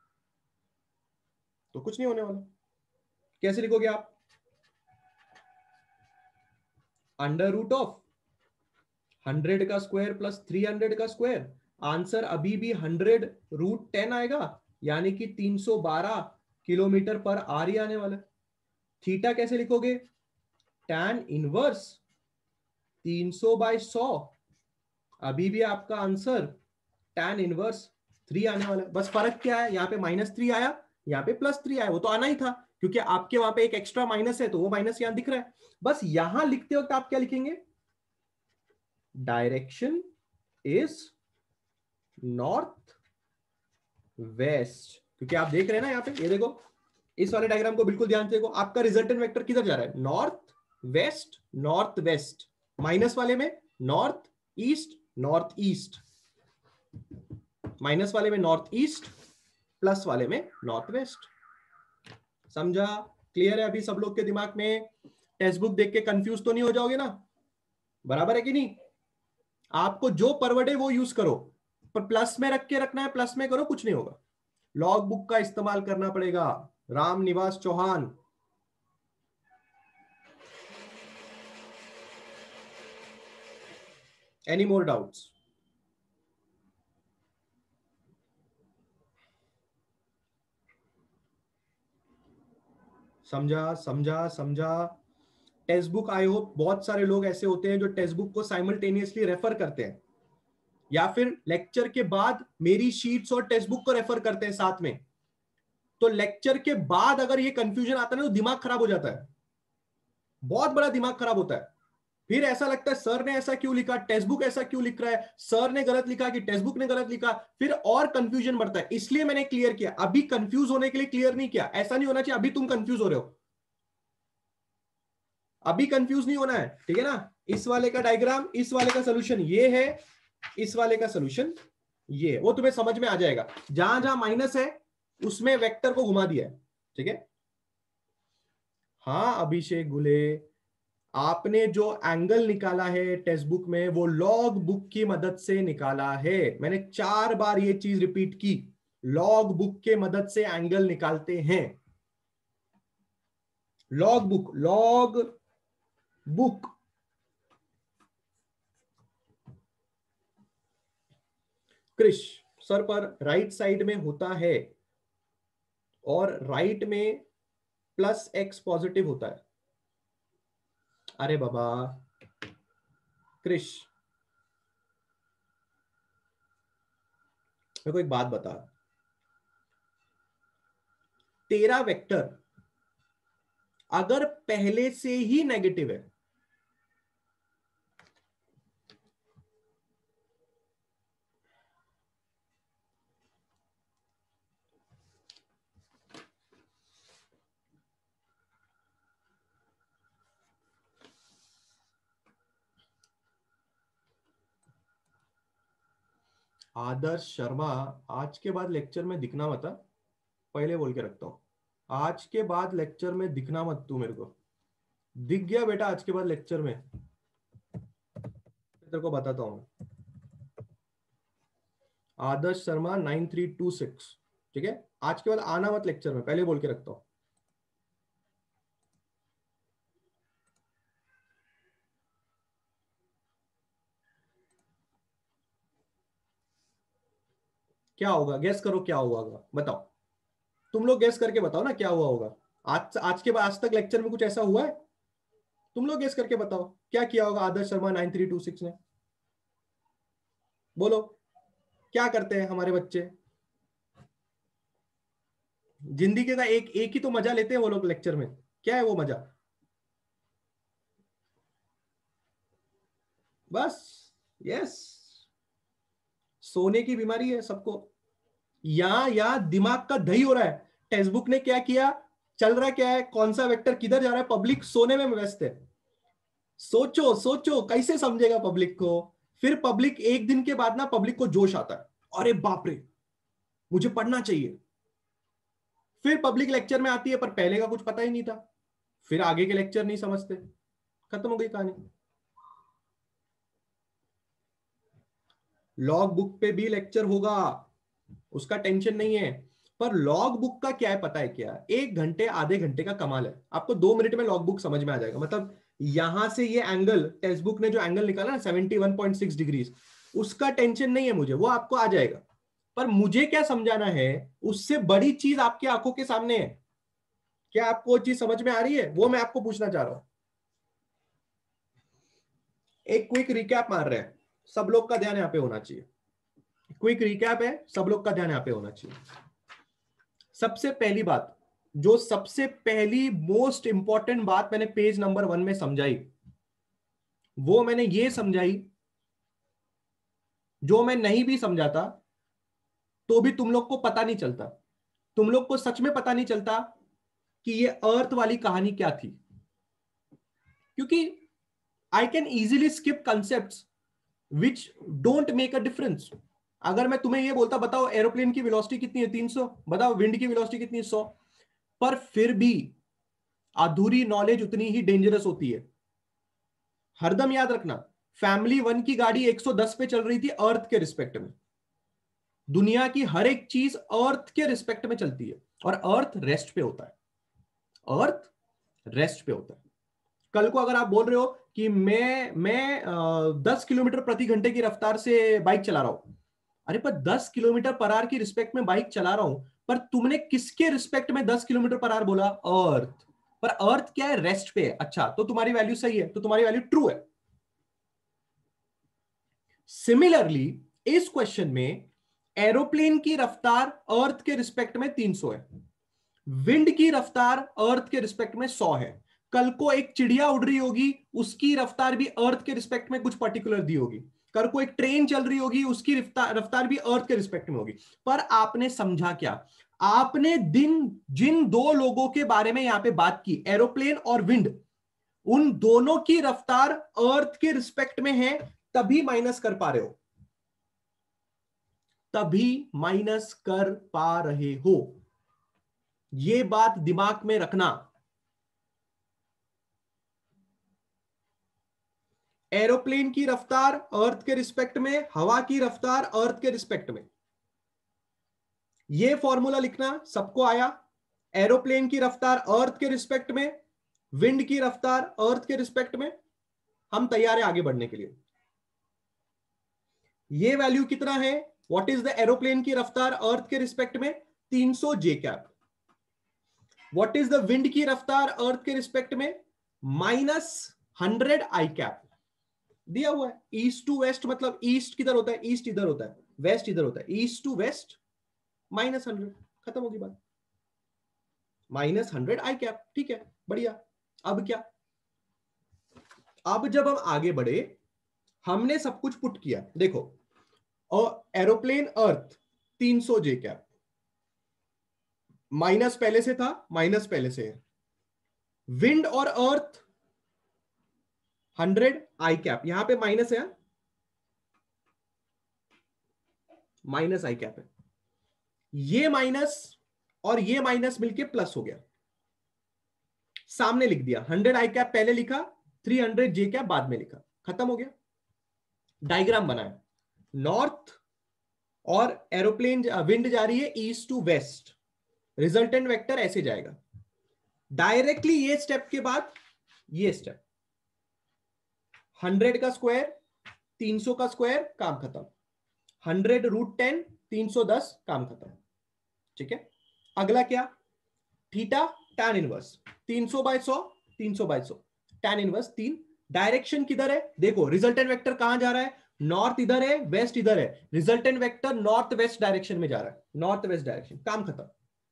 तो कुछ नहीं होने वाला। कैसे लिखोगे आप? अंडर रूट ऑफ हंड्रेड का स्क्वायर प्लस थ्री हंड्रेड का स्क्वायर, आंसर अभी भी हंड्रेड रूट टेन आएगा, यानी कि तीन सौ बारह किलोमीटर पर आर ही आने वाला है। थीटा कैसे लिखोगे? tan इनवर्स तीन सौ बाय सौ, अभी भी आपका आंसर tan इनवर्स थ्री आने वाला है। बस फर्क क्या है? यहाँ पे माइनस थ्री आया, यहाँ पे प्लस थ्री आया, वो तो आना ही था क्योंकि आपके वहां पे एक एक्स्ट्रा माइनस है तो वो माइनस यहां दिख रहा है। बस यहां लिखते वक्त आप क्या लिखेंगे? डायरेक्शन इज नॉर्थ वेस्ट, क्योंकि आप देख रहे हैं ना यहाँ पे, ये देखो इस वाले डायग्राम को बिल्कुल ध्यान से देखो, आपका रिजल्टेंट वेक्टर किधर जा रहा है? North west, north west. Minus वाले में north east, north east. Minus वाले में नॉर्थ ईस्ट, प्लस वाले में नॉर्थ वेस्ट। समझा? क्लियर है अभी सब लोग के दिमाग में? टेक्स्ट बुक देख के कंफ्यूज तो नहीं हो जाओगे ना? बराबर है कि नहीं? आपको जो परवड़े वो यूज करो, पर प्लस में रख के रखना है, प्लस में करो, कुछ नहीं होगा। लॉग बुक का इस्तेमाल करना पड़ेगा। Ram Niwas Chauhan, any more doubts? समझा समझा समझा। टेक्स्ट बुक, आई होप बहुत सारे लोग ऐसे होते हैं जो टेक्स्ट बुक को साइमल्टेनियसली रेफर करते हैं, या फिर लेक्चर के बाद मेरी शीट्स और टेक्स्ट बुक को रेफर करते हैं साथ में। तो लेक्चर के बाद अगर ये कंफ्यूजन आता है ना तो दिमाग खराब हो जाता है, बहुत बड़ा दिमाग खराब होता है। फिर ऐसा लगता है सर ने ऐसा क्यों लिखा, टेक्स्ट बुक ऐसा क्यों लिख रहा है, सर ने गलत लिखा कि टेक्स्ट बुक ने गलत लिखा, फिर और कंफ्यूजन बढ़ता है। इसलिए मैंने क्लियर किया, अभी कंफ्यूज होने के लिए क्लियर नहीं किया। ऐसा नहीं होना चाहिए अभी तुम कंफ्यूज हो रहे हो, अभी कंफ्यूज नहीं होना है, ठीक है ना? इस वाले का डायग्राम, इस वाले का सोल्यूशन ये है, इस वाले का सोल्यूशन ये, वो तुम्हें समझ में आ जाएगा। जहां जहां माइनस है उसमें वेक्टर को घुमा दिया है, ठीक है? हाँ अभिषेक गुले, आपने जो एंगल निकाला है टेक्स्ट बुक में वो लॉग बुक की मदद से निकाला है। मैंने चार बार ये चीज रिपीट की, लॉग बुक के मदद से एंगल निकालते हैं। Log book, log book. Krish sir, पर राइट साइड में होता है और राइट में प्लस एक्स पॉजिटिव होता है। अरे बाबा क्रिश, मेरे को एक बात बता, तेरा वेक्टर अगर पहले से ही नेगेटिव है, आदर्श शर्मा आज के बाद लेक्चर में दिखना मत, पहले बोल के रखता हूं, आज के बाद लेक्चर में दिखना मत तू, मेरे को दिख गया बेटा आज के बाद लेक्चर में, तेरे को बताता हूं। Adarsh Sharma nine three two six, ठीक है, आज के बाद आना मत लेक्चर में, पहले बोल के रखता हूं। क्या होगा, गैस करो क्या हुआ होगा, बताओ तुम लोग, गैस करके बताओ ना क्या हुआ होगा। आज आज के बाद आज तक लेक्चर में कुछ ऐसा हुआ है? तुम लोग गैस करके बताओ क्या किया होगा Adarsh Sharma nine three two six ने, बोलो क्या करते हैं हमारे बच्चे, जिंदगी का एक एक ही तो मजा लेते हैं वो लोग लेक्चर में, क्या है वो मजा? बस, यस, सोने की बीमारी है सबको, या या दिमाग का दही हो रहा है। टेक्स्ट बुक ने क्या किया, चल रहा क्या है, कौन सा वेक्टर किधर जा रहा है, पब्लिक सोने में व्यस्त है। सोचो सोचो कैसे समझेगा पब्लिक को, फिर पब्लिक एक दिन के बाद ना पब्लिक को जोश आता है, अरे बाप रे मुझे पढ़ना चाहिए, फिर पब्लिक लेक्चर में आती है पर पहले का कुछ पता ही नहीं था, फिर आगे के लेक्चर नहीं समझते, खत्म हो गई कहानी। लॉग बुक पे भी लेक्चर होगा, उसका टेंशन नहीं है, पर लॉग बुक का क्या है पता है क्या, एक घंटे आधे घंटे का कमाल है, आपको दो मिनट में लॉग बुक समझ में आ जाएगा। मतलब यहां से ये एंगल, टेक्स्ट बुक ने जो एंगल निकाला ना seventy one point six degrees, उसका टेंशन नहीं है मुझे, वो आपको आ जाएगा। पर मुझे क्या समझाना है, उससे बड़ी चीज आपकी आंखों के सामने है, क्या आपको वो चीज समझ में आ रही है, वो मैं आपको पूछना चाह रहा हूं। एक क्विक रिकैप मार रहे हैं, सब लोग का ध्यान यहां पे होना चाहिए, क्विक रिकैप है, सब लोग का ध्यान यहां पे होना चाहिए। सबसे पहली बात, जो सबसे पहली मोस्ट इंपॉर्टेंट बात मैंने पेज नंबर वन में समझाई, वो मैंने ये समझाई, जो मैं नहीं भी समझाता तो भी तुम लोग को पता नहीं चलता, तुम लोग को सच में पता नहीं चलता कि ये अर्थ वाली कहानी क्या थी, क्योंकि I can easily skip concepts which don't make a difference. अगर मैं तुम्हें ये बोलता बताओ एरोप्लेन की वेलोसिटी कितनी है तीन सौ, बताओ विंड की वेलोसिटी कितनी है सौ, पर फिर भी अधूरी नॉलेज उतनी ही डेंजरस होती है। हरदम याद रखना, फैमिली वन की गाड़ी एक सौ दस पे चल रही थी अर्थ के रिस्पेक्ट में, दुनिया की हर एक चीज अर्थ के रिस्पेक्ट में चलती है, और अर्थ रेस्ट पे होता है, अर्थ रेस्ट पे होता है। कल को अगर आप बोल रहे हो कि मैं मैं दस किलोमीटर प्रति घंटे की रफ्तार से बाइक चला रहा हूं, अरे पर दस किलोमीटर पर आवर की रिस्पेक्ट में बाइक चला रहा हूं, पर तुमने किसके रिस्पेक्ट में दस किलोमीटर पर आवर बोला, अर्थ, पर अर्थ क्या है, रेस्ट पे है, अच्छा तो तुम्हारी वैल्यू सही है, तो तुम्हारी वैल्यू ट्रू है। सिमिलरली इस क्वेश्चन में एरोप्लेन की रफ्तार अर्थ के रिस्पेक्ट में तीन सौ है, विंड की रफ्तार अर्थ के रिस्पेक्ट में सौ है, कल को एक चिड़िया उड़ रही होगी उसकी रफ्तार भी अर्थ के रिस्पेक्ट में कुछ पर्टिकुलर दी होगी, कल को एक ट्रेन चल रही होगी उसकी रफ्तार भी अर्थ के रिस्पेक्ट में होगी। पर आपने समझा क्या, आपने दिन जिन दो लोगों के बारे में यहां पे बात की, एरोप्लेन और विंड, उन दोनों की रफ्तार अर्थ के रिस्पेक्ट में है, तभी माइनस कर पा रहे हो, तभी माइनस कर पा रहे हो, ये बात दिमाग में रखना। एरोप्लेन की रफ्तार अर्थ के रिस्पेक्ट में, हवा की रफ्तार अर्थ के रिस्पेक्ट में, यह फॉर्मूला लिखना सबको आया। एरोप्लेन की रफ्तार अर्थ के रिस्पेक्ट में, विंड की रफ्तार अर्थ के रिस्पेक्ट में, हम तैयार है आगे बढ़ने के लिए। यह वैल्यू कितना है, व्हाट इज द एरोप्लेन की रफ्तार अर्थ के रिस्पेक्ट में, तीन सौ J cap. What is the wind की रफ्तार अर्थ के रिस्पेक्ट में, माइनस हंड्रेड आई कैप दिया हुआ है। ईस्ट टू वेस्ट मतलब ईस्ट किधर होता है, ईस्ट इधर होता है, वेस्ट इधर होता है, east to west minus hundred, खत्म होगी बात। माइनस हंड्रेड आई कैप, ठीक है, बढ़िया। अब क्या, अब जब हम आगे बढ़े, हमने सब कुछ पुट किया, देखो, और एरोप्लेन अर्थ तीन सौ जे कैप, माइनस पहले से था, माइनस पहले से है। विंड और अर्थ हंड्रेड आई कैप, यहां पे माइनस है, माइनस आई कैप है, ये माइनस और ये माइनस मिलके प्लस हो गया, सामने लिख दिया, हंड्रेड आई कैप पहले लिखा, थ्री हंड्रेड जे कैप बाद में लिखा, खत्म हो गया। डायग्राम बनाया, नॉर्थ और एरोप्लेन विंड जा रही है east to west, resultant vector ऐसे जाएगा, डायरेक्टली ये स्टेप के बाद ये स्टेप, हंड्रेड का स्क्वायर, तीन सौ का स्क्वायर, काम खत्म, हंड्रेड रूट टेन, तीन सौ दस, काम खत्म, ठीक है। अगला क्या, थीटा टैन इनवर्स, तीन सौ बाय सौ, तीन सौ बाय सौ, टैन इनवर्स तीन, डायरेक्शन किधर है, देखो रिजल्टेंट वेक्टर कहां जा रहा है, नॉर्थ इधर है, वेस्ट इधर है, resultant vector north west direction में जा रहा है, नॉर्थ वेस्ट डायरेक्शन, काम खत्म,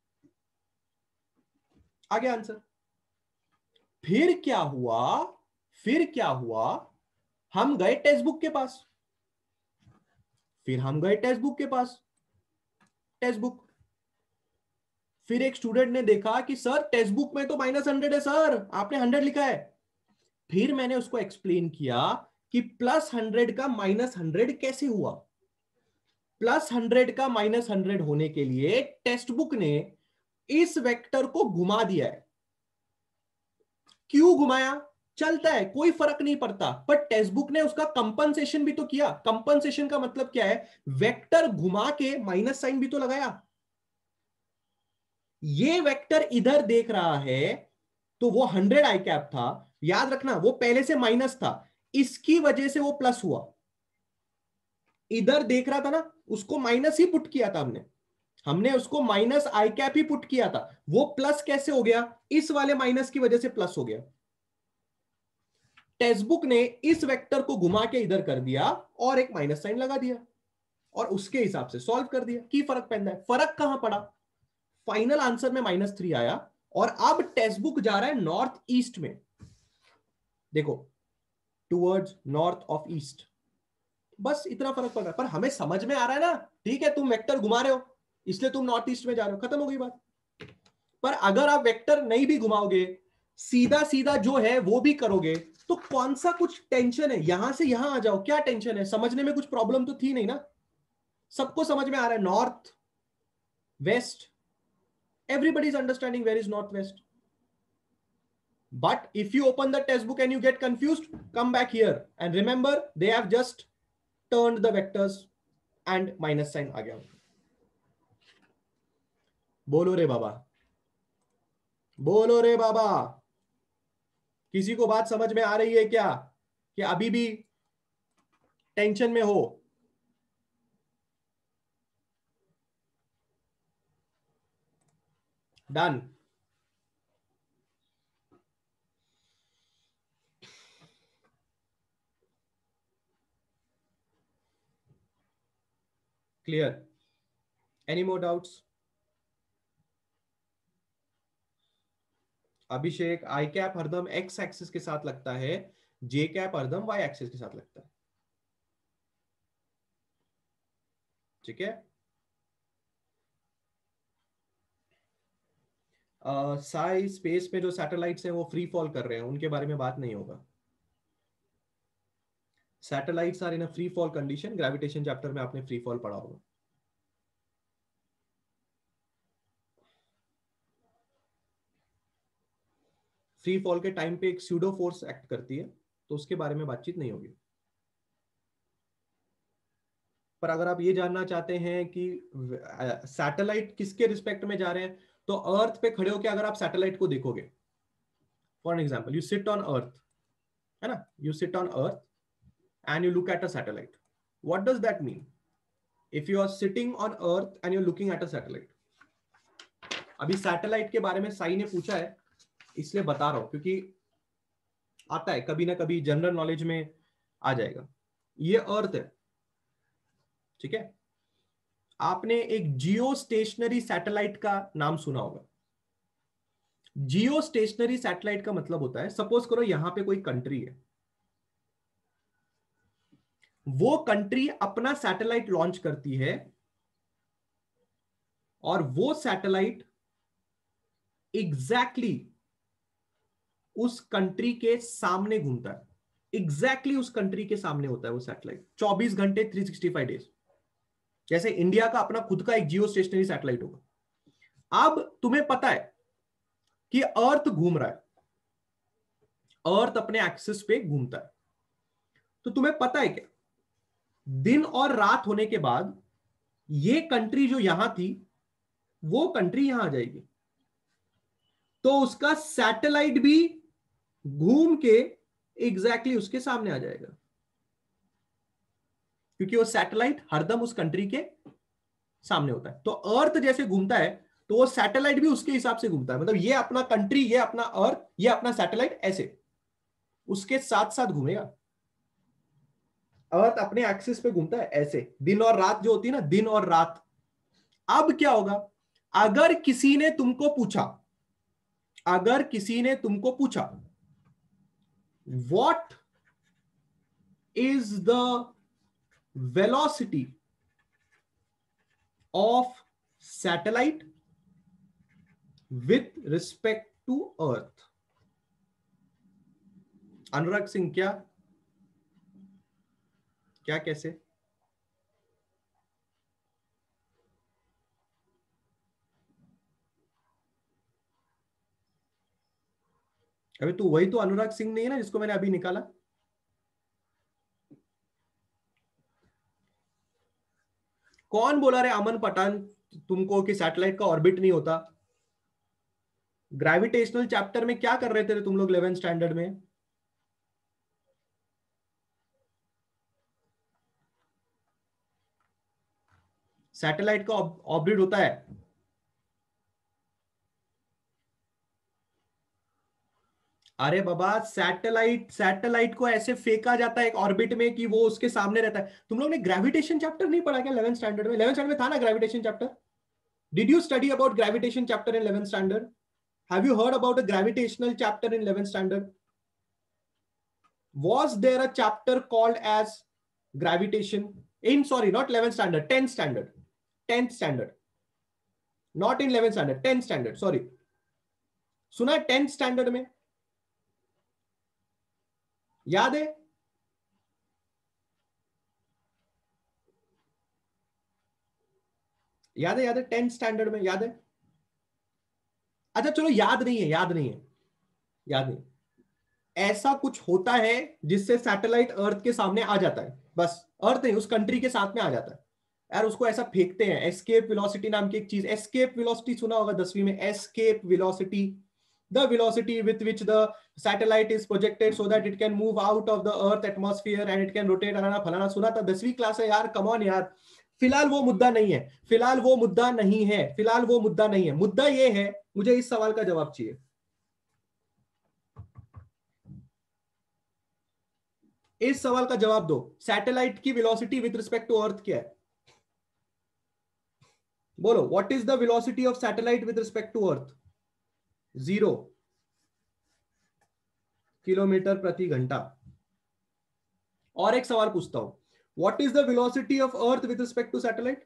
आ गया आंसर। फिर क्या हुआ, फिर क्या हुआ, हम गए टेक्स्ट बुक के पास, फिर हम गए टेक्स्ट बुक के पास, टेक्स्ट बुक, फिर एक स्टूडेंट ने देखा कि सर टेक्स्ट बुक में तो माइनस हंड्रेड है सर, आपने हंड्रेड लिखा है। फिर मैंने उसको एक्सप्लेन किया कि प्लस हंड्रेड का माइनस हंड्रेड कैसे हुआ, प्लस हंड्रेड का माइनस हंड्रेड होने के लिए टेक्स्ट बुक ने इस वेक्टर को घुमा दिया है। क्यों घुमाया, चलता है, कोई फर्क नहीं पड़ता, पर टेक्स्ट बुक ने उसका कंपनसेशन भी तो किया। कंपनसेशन का मतलब क्या है, वेक्टर घुमा के माइनस साइन भी तो लगाया। ये वेक्टर इधर देख रहा है तो वो हंड्रेड आई कैप था, याद रखना वो पहले से माइनस था, इसकी वजह से वो प्लस हुआ। इधर देख रहा था ना, उसको माइनस ही पुट किया था हमने हमने उसको माइनस आई कैप ही पुट किया था, वो प्लस कैसे हो गया, इस वाले माइनस की वजह से प्लस हो गया। टेक्स्ट बुक ने इस वेक्टर को घुमा के इधर कर दिया और एक माइनस साइन लगा दिया और उसके हिसाब से सॉल्व कर दिया। की फर्क पड़ता है, फर्क कहां पड़ा, फाइनल आंसर में माइनस थ्री आया और अब टेक्स्ट बुक जा रहा है नॉर्थ ईस्ट में, देखो टूवर्ड्स नॉर्थ ऑफ ईस्ट, बस इतना फर्क पड़ रहा है। पर हमें समझ में आ रहा है ना, ठीक है तुम वेक्टर घुमा रहे हो इसलिए तुम नॉर्थ ईस्ट में जा रहे हो, खत्म हो गई बात। पर अगर आप वेक्टर नहीं भी घुमाओगे, सीधा सीधा जो है वो भी करोगे, तो कौन सा कुछ टेंशन है, यहां से यहां आ जाओ, क्या टेंशन है, समझने में कुछ प्रॉब्लम तो थी नहीं ना, सबको समझ में आ रहा है, north west, everybody is understanding where is northwest. But if you open the textbook and you get confused, come back here and remember they have just turned the vectors and minus sign आ गया। बोलो रे बाबा, बोलो रे बाबा, किसी को बात समझ में आ रही है क्या, कि अभी भी टेंशन में हो? Done, clear, any more doubts? Abhishek, I cap हरदम एक्स एक्सिस के साथ लगता है, जे कैप हरदम वाई एक्सिस के साथ लगता है, ठीक है। साई uh, स्पेस में जो सैटेलाइट्स हैं वो फ्री फॉल कर रहे हैं, उनके बारे में बात नहीं होगा। Satellites are in a free fall condition, gravitation chapter में आपने फ्री फॉल पढ़ा होगा। फ्री फॉल के टाइम पे एक स्यूडो फोर्स एक्ट करती है, तो उसके बारे में बातचीत नहीं होगी। पर अगर आप ये जानना चाहते हैं कि सैटेलाइट किसके रिस्पेक्ट में जा रहे हैं, तो अर्थ पे खड़े होकर अगर आप सैटेलाइट को देखोगे, for example you sit on earth, है ना, you sit on earth and you look at a satellite, what does that mean? If you are sitting on earth and you're looking at a satellite, अभी satellite के बारे में साई ने पूछा है इसलिए बता रहा हूं, क्योंकि आता है कभी ना कभी जनरल नॉलेज में आ जाएगा। ये अर्थ है, ठीक है, आपने एक जियो स्टेशनरी सैटेलाइट का नाम सुना होगा। जियो स्टेशनरी सैटेलाइट का मतलब होता है, सपोज करो यहां पे कोई कंट्री है, वो कंट्री अपना सैटेलाइट लॉन्च करती है और वो सैटेलाइट एग्जैक्टली उस कंट्री के सामने घूमता है, एग्जैक्टली उस कंट्री के सामने होता है वो सैटेलाइट चौबीस घंटे थ्री सिक्सटी फाइव डेज। जैसे इंडिया का अपना खुद का एक जियो स्टेशनरी सैटेलाइट होगा। अब तुम्हें पता है कि अर्थ घूम रहा है, अर्थ अपने एक्सिस पे घूमता है, तो तुम्हें पता है क्या, दिन और रात होने के बाद ये कंट्री जो यहां थी वो कंट्री यहां आ जाएगी, तो उसका सैटेलाइट भी घूम के एग्जैक्टली उसके सामने आ जाएगा, क्योंकि वो सैटेलाइट हरदम उस कंट्री के सामने होता है। तो अर्थ जैसे घूमता है तो वो सैटेलाइट भी उसके हिसाब से घूमता है, मतलब ये अपना कंट्री, ये अपना अर्थ, ये अपना सैटेलाइट ऐसे उसके साथ साथ घूमेगा। अर्थ अपने एक्सिस पे घूमता है ऐसे, दिन और रात जो होती है ना, दिन और रात। अब क्या होगा, अगर किसी ने तुमको पूछा, अगर किसी ने तुमको पूछा what is the velocity of satellite with respect to earth, Anurag Singh क्या क्या कैसे? अभी तू वही तो अनुराग सिंह नहीं है ना जिसको मैंने अभी निकाला? कौन बोला रे अमन पठान तुमको कि सैटेलाइट का ऑर्बिट नहीं होता? ग्रेविटेशनल चैप्टर में क्या कर रहे थे तुम लोग इलेवेंथ स्टैंडर्ड में? सैटेलाइट का ऑर्बिट होता है। अरे बाबा, सैटेलाइट सैटेलाइट को ऐसे फेंका जाता है एक ऑर्बिट में कि वो उसके सामने रहता है। तुम लोग ने ग्रेविटेशन चैप्टर नहीं पढ़ा क्या इलेवेंथ स्टैंडर्ड में? इलेवेंथ स्टैंडर्ड में था ना gravitation chapter? Did you study about gravitation chapter in eleventh standard? Have you heard about a gravitational chapter in eleventh standard? Was there a chapter called as gravitation in, sorry, not eleventh standard, tenth standard, tenth standard, not in eleventh standard, tenth standard, sorry, सुना है tenth standard में? याद है? याद है याद है tenth standard में याद है? अच्छा चलो, याद नहीं है, याद नहीं है, याद नहीं। ऐसा कुछ होता है जिससे सैटेलाइट अर्थ के सामने आ जाता है, बस अर्थ नहीं, उस कंट्री के साथ में आ जाता है यार, उसको ऐसा फेंकते हैं। एस्केप वेलोसिटी नाम की एक चीज, एस्केप वेलोसिटी सुना होगा दसवीं में, escape velocity, the velocity with which the satellite is projected so that it can move out of the earth atmosphere and it can rotate अनाना फलाना, सुना था, दसवीं क्लास है यार, कम ऑन यार। फिलहाल वो मुद्दा नहीं है, फिलहाल वो मुद्दा नहीं है, फिलहाल वो मुद्दा नहीं है। मुद्दा ये है, मुझे इस सवाल का जवाब चाहिए। इस सवाल का जवाब दो, सैटेलाइट की velocity with respect to earth क्या है? बोलो, what is the velocity of satellite with respect to earth? Zero kilometre प्रति घंटा। और एक सवाल पूछता हूं, what is the velocity of earth with respect to satellite?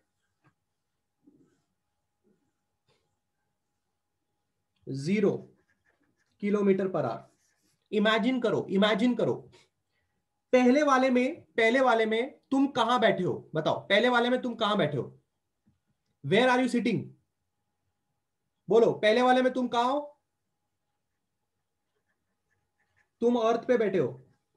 Zero kilometre per hour. Imagine करो, इमेजिन करो, पहले वाले में पहले वाले में तुम कहां बैठे हो? बताओ, पहले वाले में तुम कहां बैठे हो? Where are you sitting? बोलो, पहले वाले में तुम कहां हो? तुम अर्थ पे बैठे हो,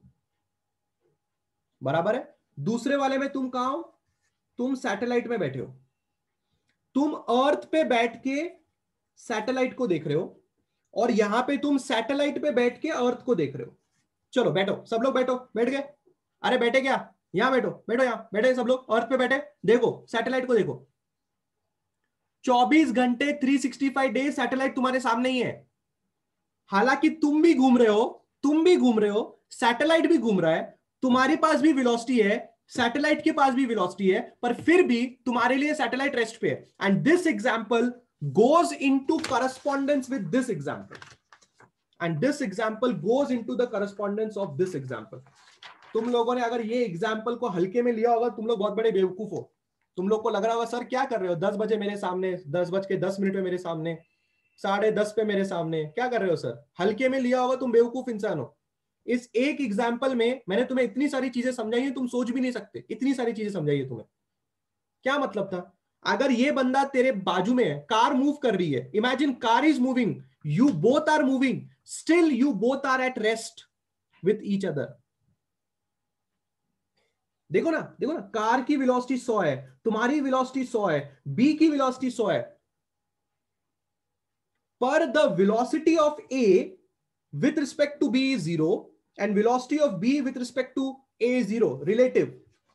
बराबर है। दूसरे वाले में तुम कहां हो? तुम सैटेलाइट में बैठे हो। तुम अर्थ पे बैठ के सैटेलाइट को देख रहे हो और यहां पे तुम सैटेलाइट पे बैठ के अर्थ को देख रहे हो। चलो बैठो, सब लोग बैठो, बैठ गए? अरे बैठे क्या? यहां बैठो, बैठो, यहां बैठे सब लोग, अर्थ पे बैठे, देखो सैटेलाइट को देखो। चौबीस घंटे three sixty five days satellite तुम्हारे सामने ही है। हालांकि तुम भी घूम रहे हो, तुम भी घूम रहे हो, सैटेलाइट भी घूम रहा है, तुम्हारे पास भी वेलोसिटी है, सैटेलाइट के पास भी वेलोसिटी है, पर फिर भी तुम्हारे लिए सैटेलाइट रेस्ट पे है. And this example goes into correspondence with this example, and this example goes into the correspondence of this example. तुम लोगों ने अगर ये एग्जाम्पल को हल्के में लिया होगा, तुम लोग बहुत बड़े बेवकूफ हो. तुम लोग को लग रहा होगा सर क्या कर रहे हो, दस बजे मेरे सामने, दस बज के दस मिनट में मेरे सामने, साढ़े दस पे मेरे सामने, क्या कर रहे हो सर. हल्के में लिया होगा, तुम बेवकूफ इंसान हो. इस एक एग्जाम्पल में मैंने तुम्हें इतनी सारी चीजें समझाई है, तुम सोच भी नहीं सकते. इतनी सारी चीजें समझाई है तुम्हें. क्या मतलब था. अगर ये बंदा तेरे बाजू में है, कार मूव कर रही है, imagine car is moving, you both are moving, still you both are at rest with each other. देखो ना, देखो ना, कार की वेलोसिटी सौ है, तुम्हारी वेलोसिटी सौ है, बी की वेलोसिटी सौ है, पर the velocity of A with respect to B is zero and velocity of B with respect to A is zero, relative.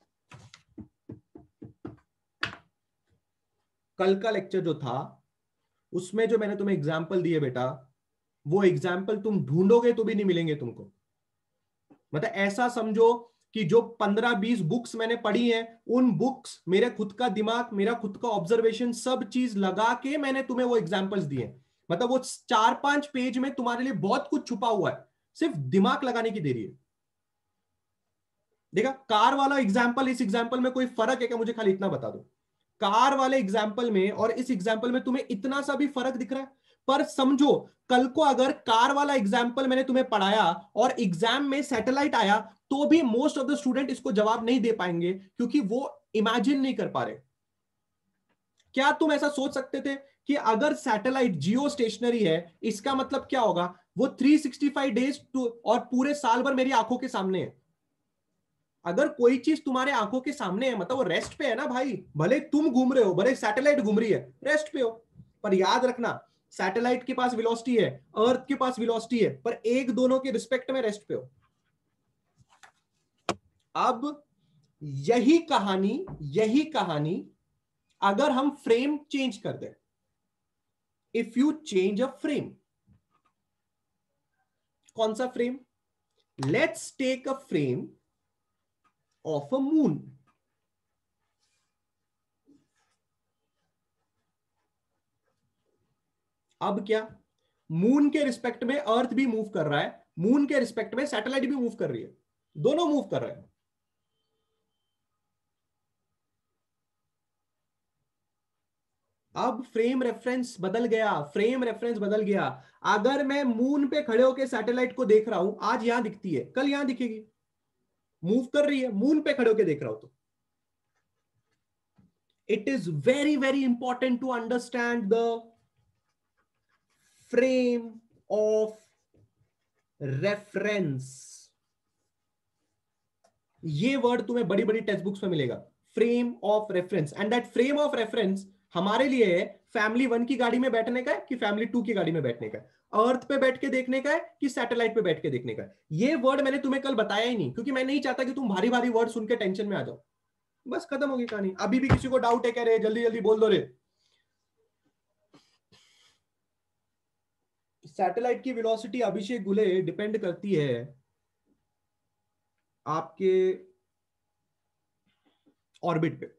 कल का लेक्चर जो था उसमें जो मैंने तुम्हें एग्जाम्पल दिए बेटा, वो एग्जाम्पल तुम ढूंढोगे तो भी नहीं मिलेंगे तुमको. मतलब ऐसा समझो कि जो पंद्रह बीस बुक्स मैंने पढ़ी हैं, उन बुक्स, मेरे खुद का दिमाग, मेरा खुद का ऑब्जर्वेशन, सब चीज लगा के मैंने तुम्हें वो एग्जाम्पल्स दिए. मतलब वो चार पांच पेज में तुम्हारे लिए बहुत कुछ छुपा हुआ है, सिर्फ दिमाग लगाने की देरी है. देखा, कार वाला एग्जाम्पल, इस एग्जाम्पल में कोई फर्क है क्या, मुझे खाली इतना बता दो. कार वाले एग्जाम्पल में और इस एग्जाम्पल में तुम्हें इतना सा भी फर्क दिख रहा है. पर समझो, कल को अगर कार वाला एग्जाम्पल मैंने तुम्हें पढ़ाया और एग्जाम में सैटेलाइट आया, तो भी मोस्ट ऑफ द स्टूडेंट इसको जवाब नहीं दे पाएंगे, क्योंकि वो इमेजिन नहीं कर पा रहे. क्या तुम ऐसा सोच सकते थे कि अगर सैटेलाइट जियो स्टेशनरी है, इसका मतलब क्या होगा, वो थ्री सिक्सटी फाइव डेज और पूरे साल भर मेरी आंखों के सामने है. अगर कोई चीज तुम्हारे आंखों के सामने है, मतलब वो रेस्ट पे है ना भाई. भले तुम घूम रहे हो, भले सैटेलाइट घूम रही है, रेस्ट पे हो. पर याद रखना, सैटेलाइट के पास वेलोसिटी है, अर्थ के पास वेलोसिटी है, पर एक दोनों के रिस्पेक्ट में रेस्ट पे हो. अब यही कहानी, यही कहानी अगर हम फ्रेम चेंज कर दें, if you change a frame. कौन सा frame. Let's take a frame of a moon. अब क्या, मून के रिस्पेक्ट में अर्थ भी मूव कर रहा है, मून के रिस्पेक्ट में सैटेलाइट भी मूव कर रही है, दोनों मूव कर रहे हैं. अब फ्रेम रेफरेंस बदल गया, फ्रेम रेफरेंस बदल गया. अगर मैं मून पे खड़े होकर सैटेलाइट को देख रहा हूं, आज यहां दिखती है, कल यहां दिखेगी, मूव कर रही है, मून पे खड़े होकर देख रहा हूं. तो it is very very important to understand the frame of reference. ये वर्ड तुम्हें बड़ी बड़ी टेक्स्ट बुक्स में मिलेगा, frame of reference. And that frame of reference हमारे लिए है फैमिली वन की गाड़ी में बैठने का है कि फैमिली टू की गाड़ी में बैठने का है, अर्थ पे बैठ के देखने का है कि सैटेलाइट पे बैठ के देखने का है. ये वर्ड मैंने तुम्हें कल बताया ही नहीं, क्योंकि मैं नहीं चाहता कि तुम भारी भारी वर्ड सुन के टेंशन में आ जाओ. बस खत्म होगी कहानी. अभी भी किसी को डाउट है क्या रे, जल्दी जल्दी बोल दो रे. सैटेलाइट की वेलोसिटी अभिषेक गुले डिपेंड करती है आपके ऑर्बिट पे,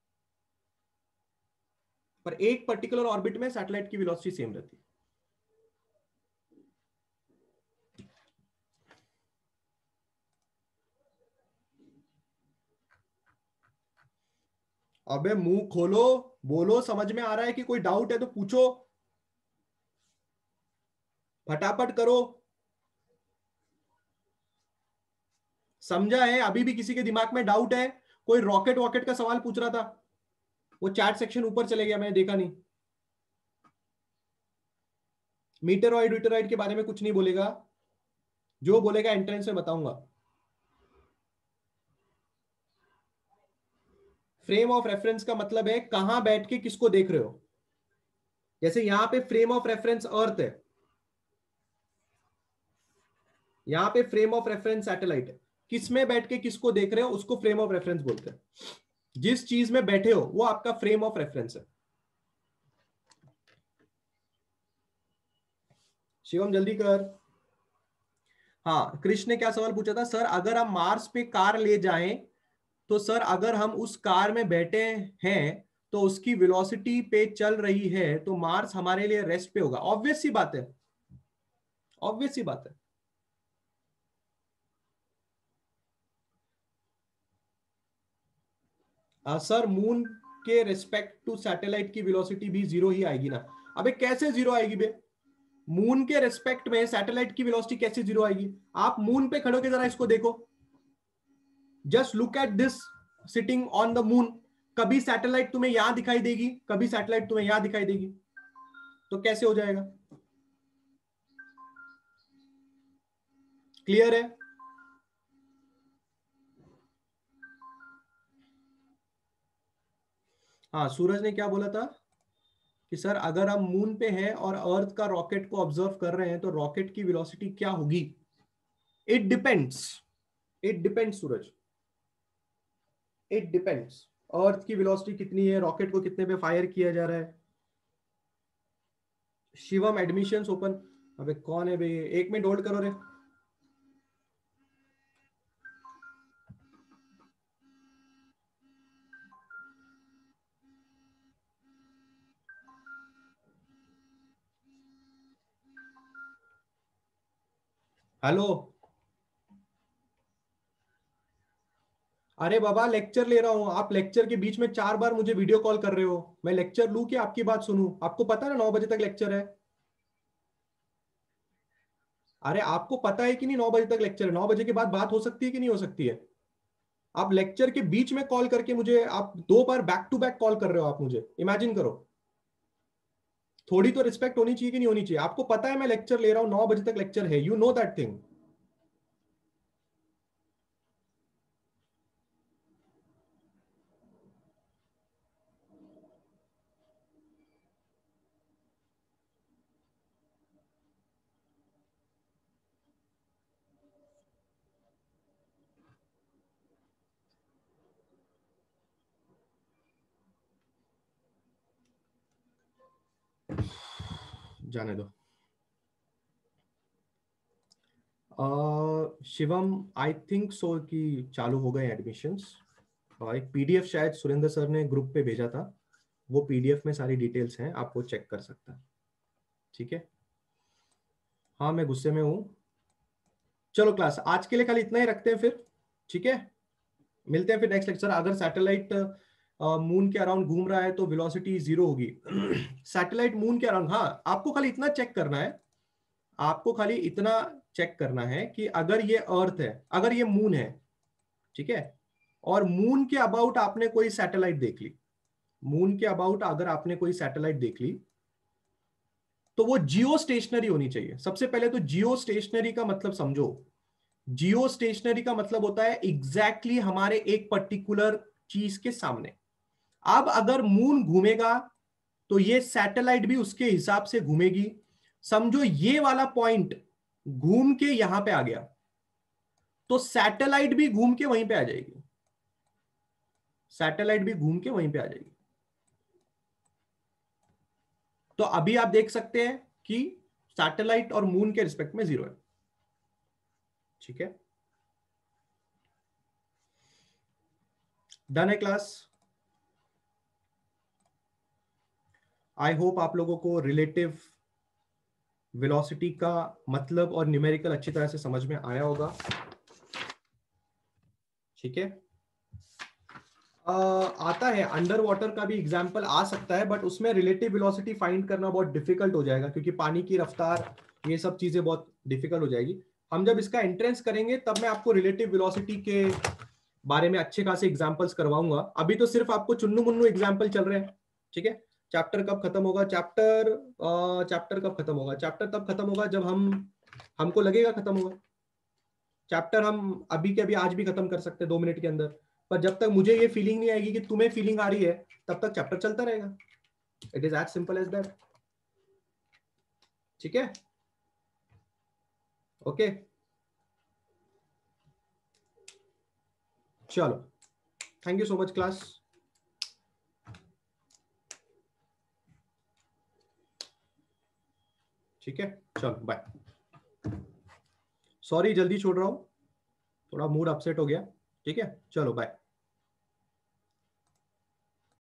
पर एक पर्टिकुलर ऑर्बिट में सैटेलाइट की वेलोसिटी सेम रहती है. अबे मुंह खोलो, बोलो, समझ में आ रहा है कि कोई डाउट है तो पूछो, फटाफट करो. समझा है, अभी भी किसी के दिमाग में डाउट है, कोई रॉकेट वॉकेट का सवाल पूछ रहा था, वो चैट सेक्शन ऊपर चले गया, मैंने देखा नहीं. मीटरॉइड वीटरॉइड के बारे में कुछ नहीं बोलेगा, जो बोलेगा एंट्रेंस में बताऊंगा. फ्रेम ऑफ रेफरेंस का मतलब है कहां बैठ के किसको देख रहे हो. जैसे यहां पे फ्रेम ऑफ रेफरेंस अर्थ है, यहां पे फ्रेम ऑफ रेफरेंस सैटेलाइट है. किस में बैठ के किसको देख रहे हो उसको फ्रेम ऑफ रेफरेंस बोलते हैं. जिस चीज में बैठे हो वो आपका फ्रेम ऑफ रेफरेंस है. शिवम जल्दी कर. हाँ, कृष्ण ने क्या सवाल पूछा था, सर अगर हम मार्स पे कार ले जाएं तो सर अगर हम उस कार में बैठे हैं तो उसकी वेलोसिटी पे चल रही है तो मार्स हमारे लिए रेस्ट पे होगा। ऑब्वियस सी बात है, ऑब्वियस सी बात है। आ, सर मून के रिस्पेक्ट टू सैटेलाइट की वेलोसिटी भी जीरो ही आएगी ना। अबे कैसे जीरो आएगी बे? मून के रिस्पेक्ट में सैटेलाइट की वेलोसिटी कैसे जीरो आएगी? आप मून पे खड़ो के जरा इसको देखो, just look at this sitting on the moon. कभी सैटेलाइट तुम्हें यहां दिखाई देगी, कभी सैटेलाइट तुम्हें यहां दिखाई देगी, तो कैसे हो जाएगा? क्लियर है? हाँ, सूरज ने क्या बोला था कि सर अगर हम मून पे हैं और अर्थ का रॉकेट को ऑब्जर्व कर रहे हैं तो रॉकेट की वेलोसिटी क्या होगी? इट डिपेंड्स, इट डिपेंड्स सूरज, इट डिपेंड्स। अर्थ की वेलोसिटी कितनी है, रॉकेट को कितने पे फायर किया जा रहा है। Shivam admissions open. अबे कौन है भाई? एक मिनट होल्ड करो रे। हेलो। अरे बाबा लेक्चर ले रहा हूं, आप लेक्चर के बीच में चार बार मुझे वीडियो कॉल कर रहे हो। मैं लेक्चर लूं कि आपकी बात सुनूं? आपको पता है ना नौ बजे तक लेक्चर है। अरे आपको पता है कि नहीं नौ बजे तक लेक्चर है? नौ बजे के बाद बात हो सकती है कि नहीं हो सकती है? आप लेक्चर के बीच में कॉल करके मुझे आप दो बार बैक टू बैक कॉल कर रहे हो आप मुझे, इमेजिन करो। थोड़ी तो रिस्पेक्ट होनी चाहिए कि नहीं होनी चाहिए? आपको पता है मैं लेक्चर ले रहा हूं, नौ बजे तक लेक्चर है, यू नो दैट थिंग। जाने दो। अह, शिवम आई थिंक सो कि चालू हो गए एडमिशंस। और एक पीडीएफ शायद सुरेंद्र सर ने ग्रुप पे भेजा था, वो पीडीएफ में सारी डिटेल्स हैं, आप वो चेक कर सकता है। ठीक है। हाँ मैं गुस्से में हूँ। चलो क्लास आज के लिए खाली इतना ही रखते हैं फिर। ठीक है, मिलते हैं फिर नेक्स्ट लेक्चर। अगर सैटेलाइट मून के अराउंड घूम रहा है तो वेलोसिटी जीरो होगी। सैटेलाइट मून के अराउंड, हाँ आपको खाली इतना चेक करना है, आपको खाली इतना चेक करना है कि अगर ये अर्थ है, अगर ये मून है, ठीक है, और मून के अबाउट आपने कोई सैटेलाइट देख ली, मून के अबाउट अगर आपने कोई सैटेलाइट देख ली तो वो जियो स्टेशनरी होनी चाहिए। सबसे पहले तो जियो स्टेशनरी का मतलब समझो। जियो स्टेशनरी का मतलब होता है एग्जैक्टली exactly हमारे एक पर्टिकुलर चीज के सामने। अब अगर मून घूमेगा तो ये सैटेलाइट भी उसके हिसाब से घूमेगी। समझो ये वाला पॉइंट घूम के यहां पे आ गया तो सैटेलाइट भी घूम के वहीं पे आ जाएगी, सैटेलाइट भी घूम के वहीं पे आ जाएगी। तो अभी आप देख सकते हैं कि सैटेलाइट और मून के रिस्पेक्ट में जीरो है। ठीक है, डन है क्लास। आई होप आप लोगों को रिलेटिव वेलोसिटी का मतलब और न्यूमेरिकल अच्छी तरह से समझ में आया होगा। ठीक है, आ, आता है अंडर वाटर का भी एग्जाम्पल आ सकता है, बट उसमें रिलेटिव वेलोसिटी फाइंड करना बहुत डिफिकल्ट हो जाएगा क्योंकि पानी की रफ्तार, ये सब चीजें बहुत डिफिकल्ट हो जाएगी। हम जब इसका एंट्रेंस करेंगे तब मैं आपको रिलेटिव वेलोसिटी के बारे में अच्छे खासे एग्जाम्पल्स करवाऊंगा। अभी तो सिर्फ आपको चुन्नू मुन्नू एग्जाम्पल चल रहे हैं। ठीक है, चैप्टर कब खत्म होगा? चैप्टर चैप्टर कब खत्म होगा? चैप्टर तब खत्म होगा जब हम हमको लगेगा खत्म होगा। चैप्टर हम अभी के अभी आज भी खत्म कर सकते हैं दो मिनट के अंदर, पर जब तक मुझे ये फीलिंग नहीं आएगी कि तुम्हें फीलिंग आ रही है तब तक चैप्टर चलता रहेगा। It is as simple as that. ठीक है, ओके, चलो, thank you so much class. ठीक है, चलो बाय। सॉरी जल्दी छोड़ रहा हूँ, थोड़ा मूड अपसेट हो गया। ठीक है, चलो बाय।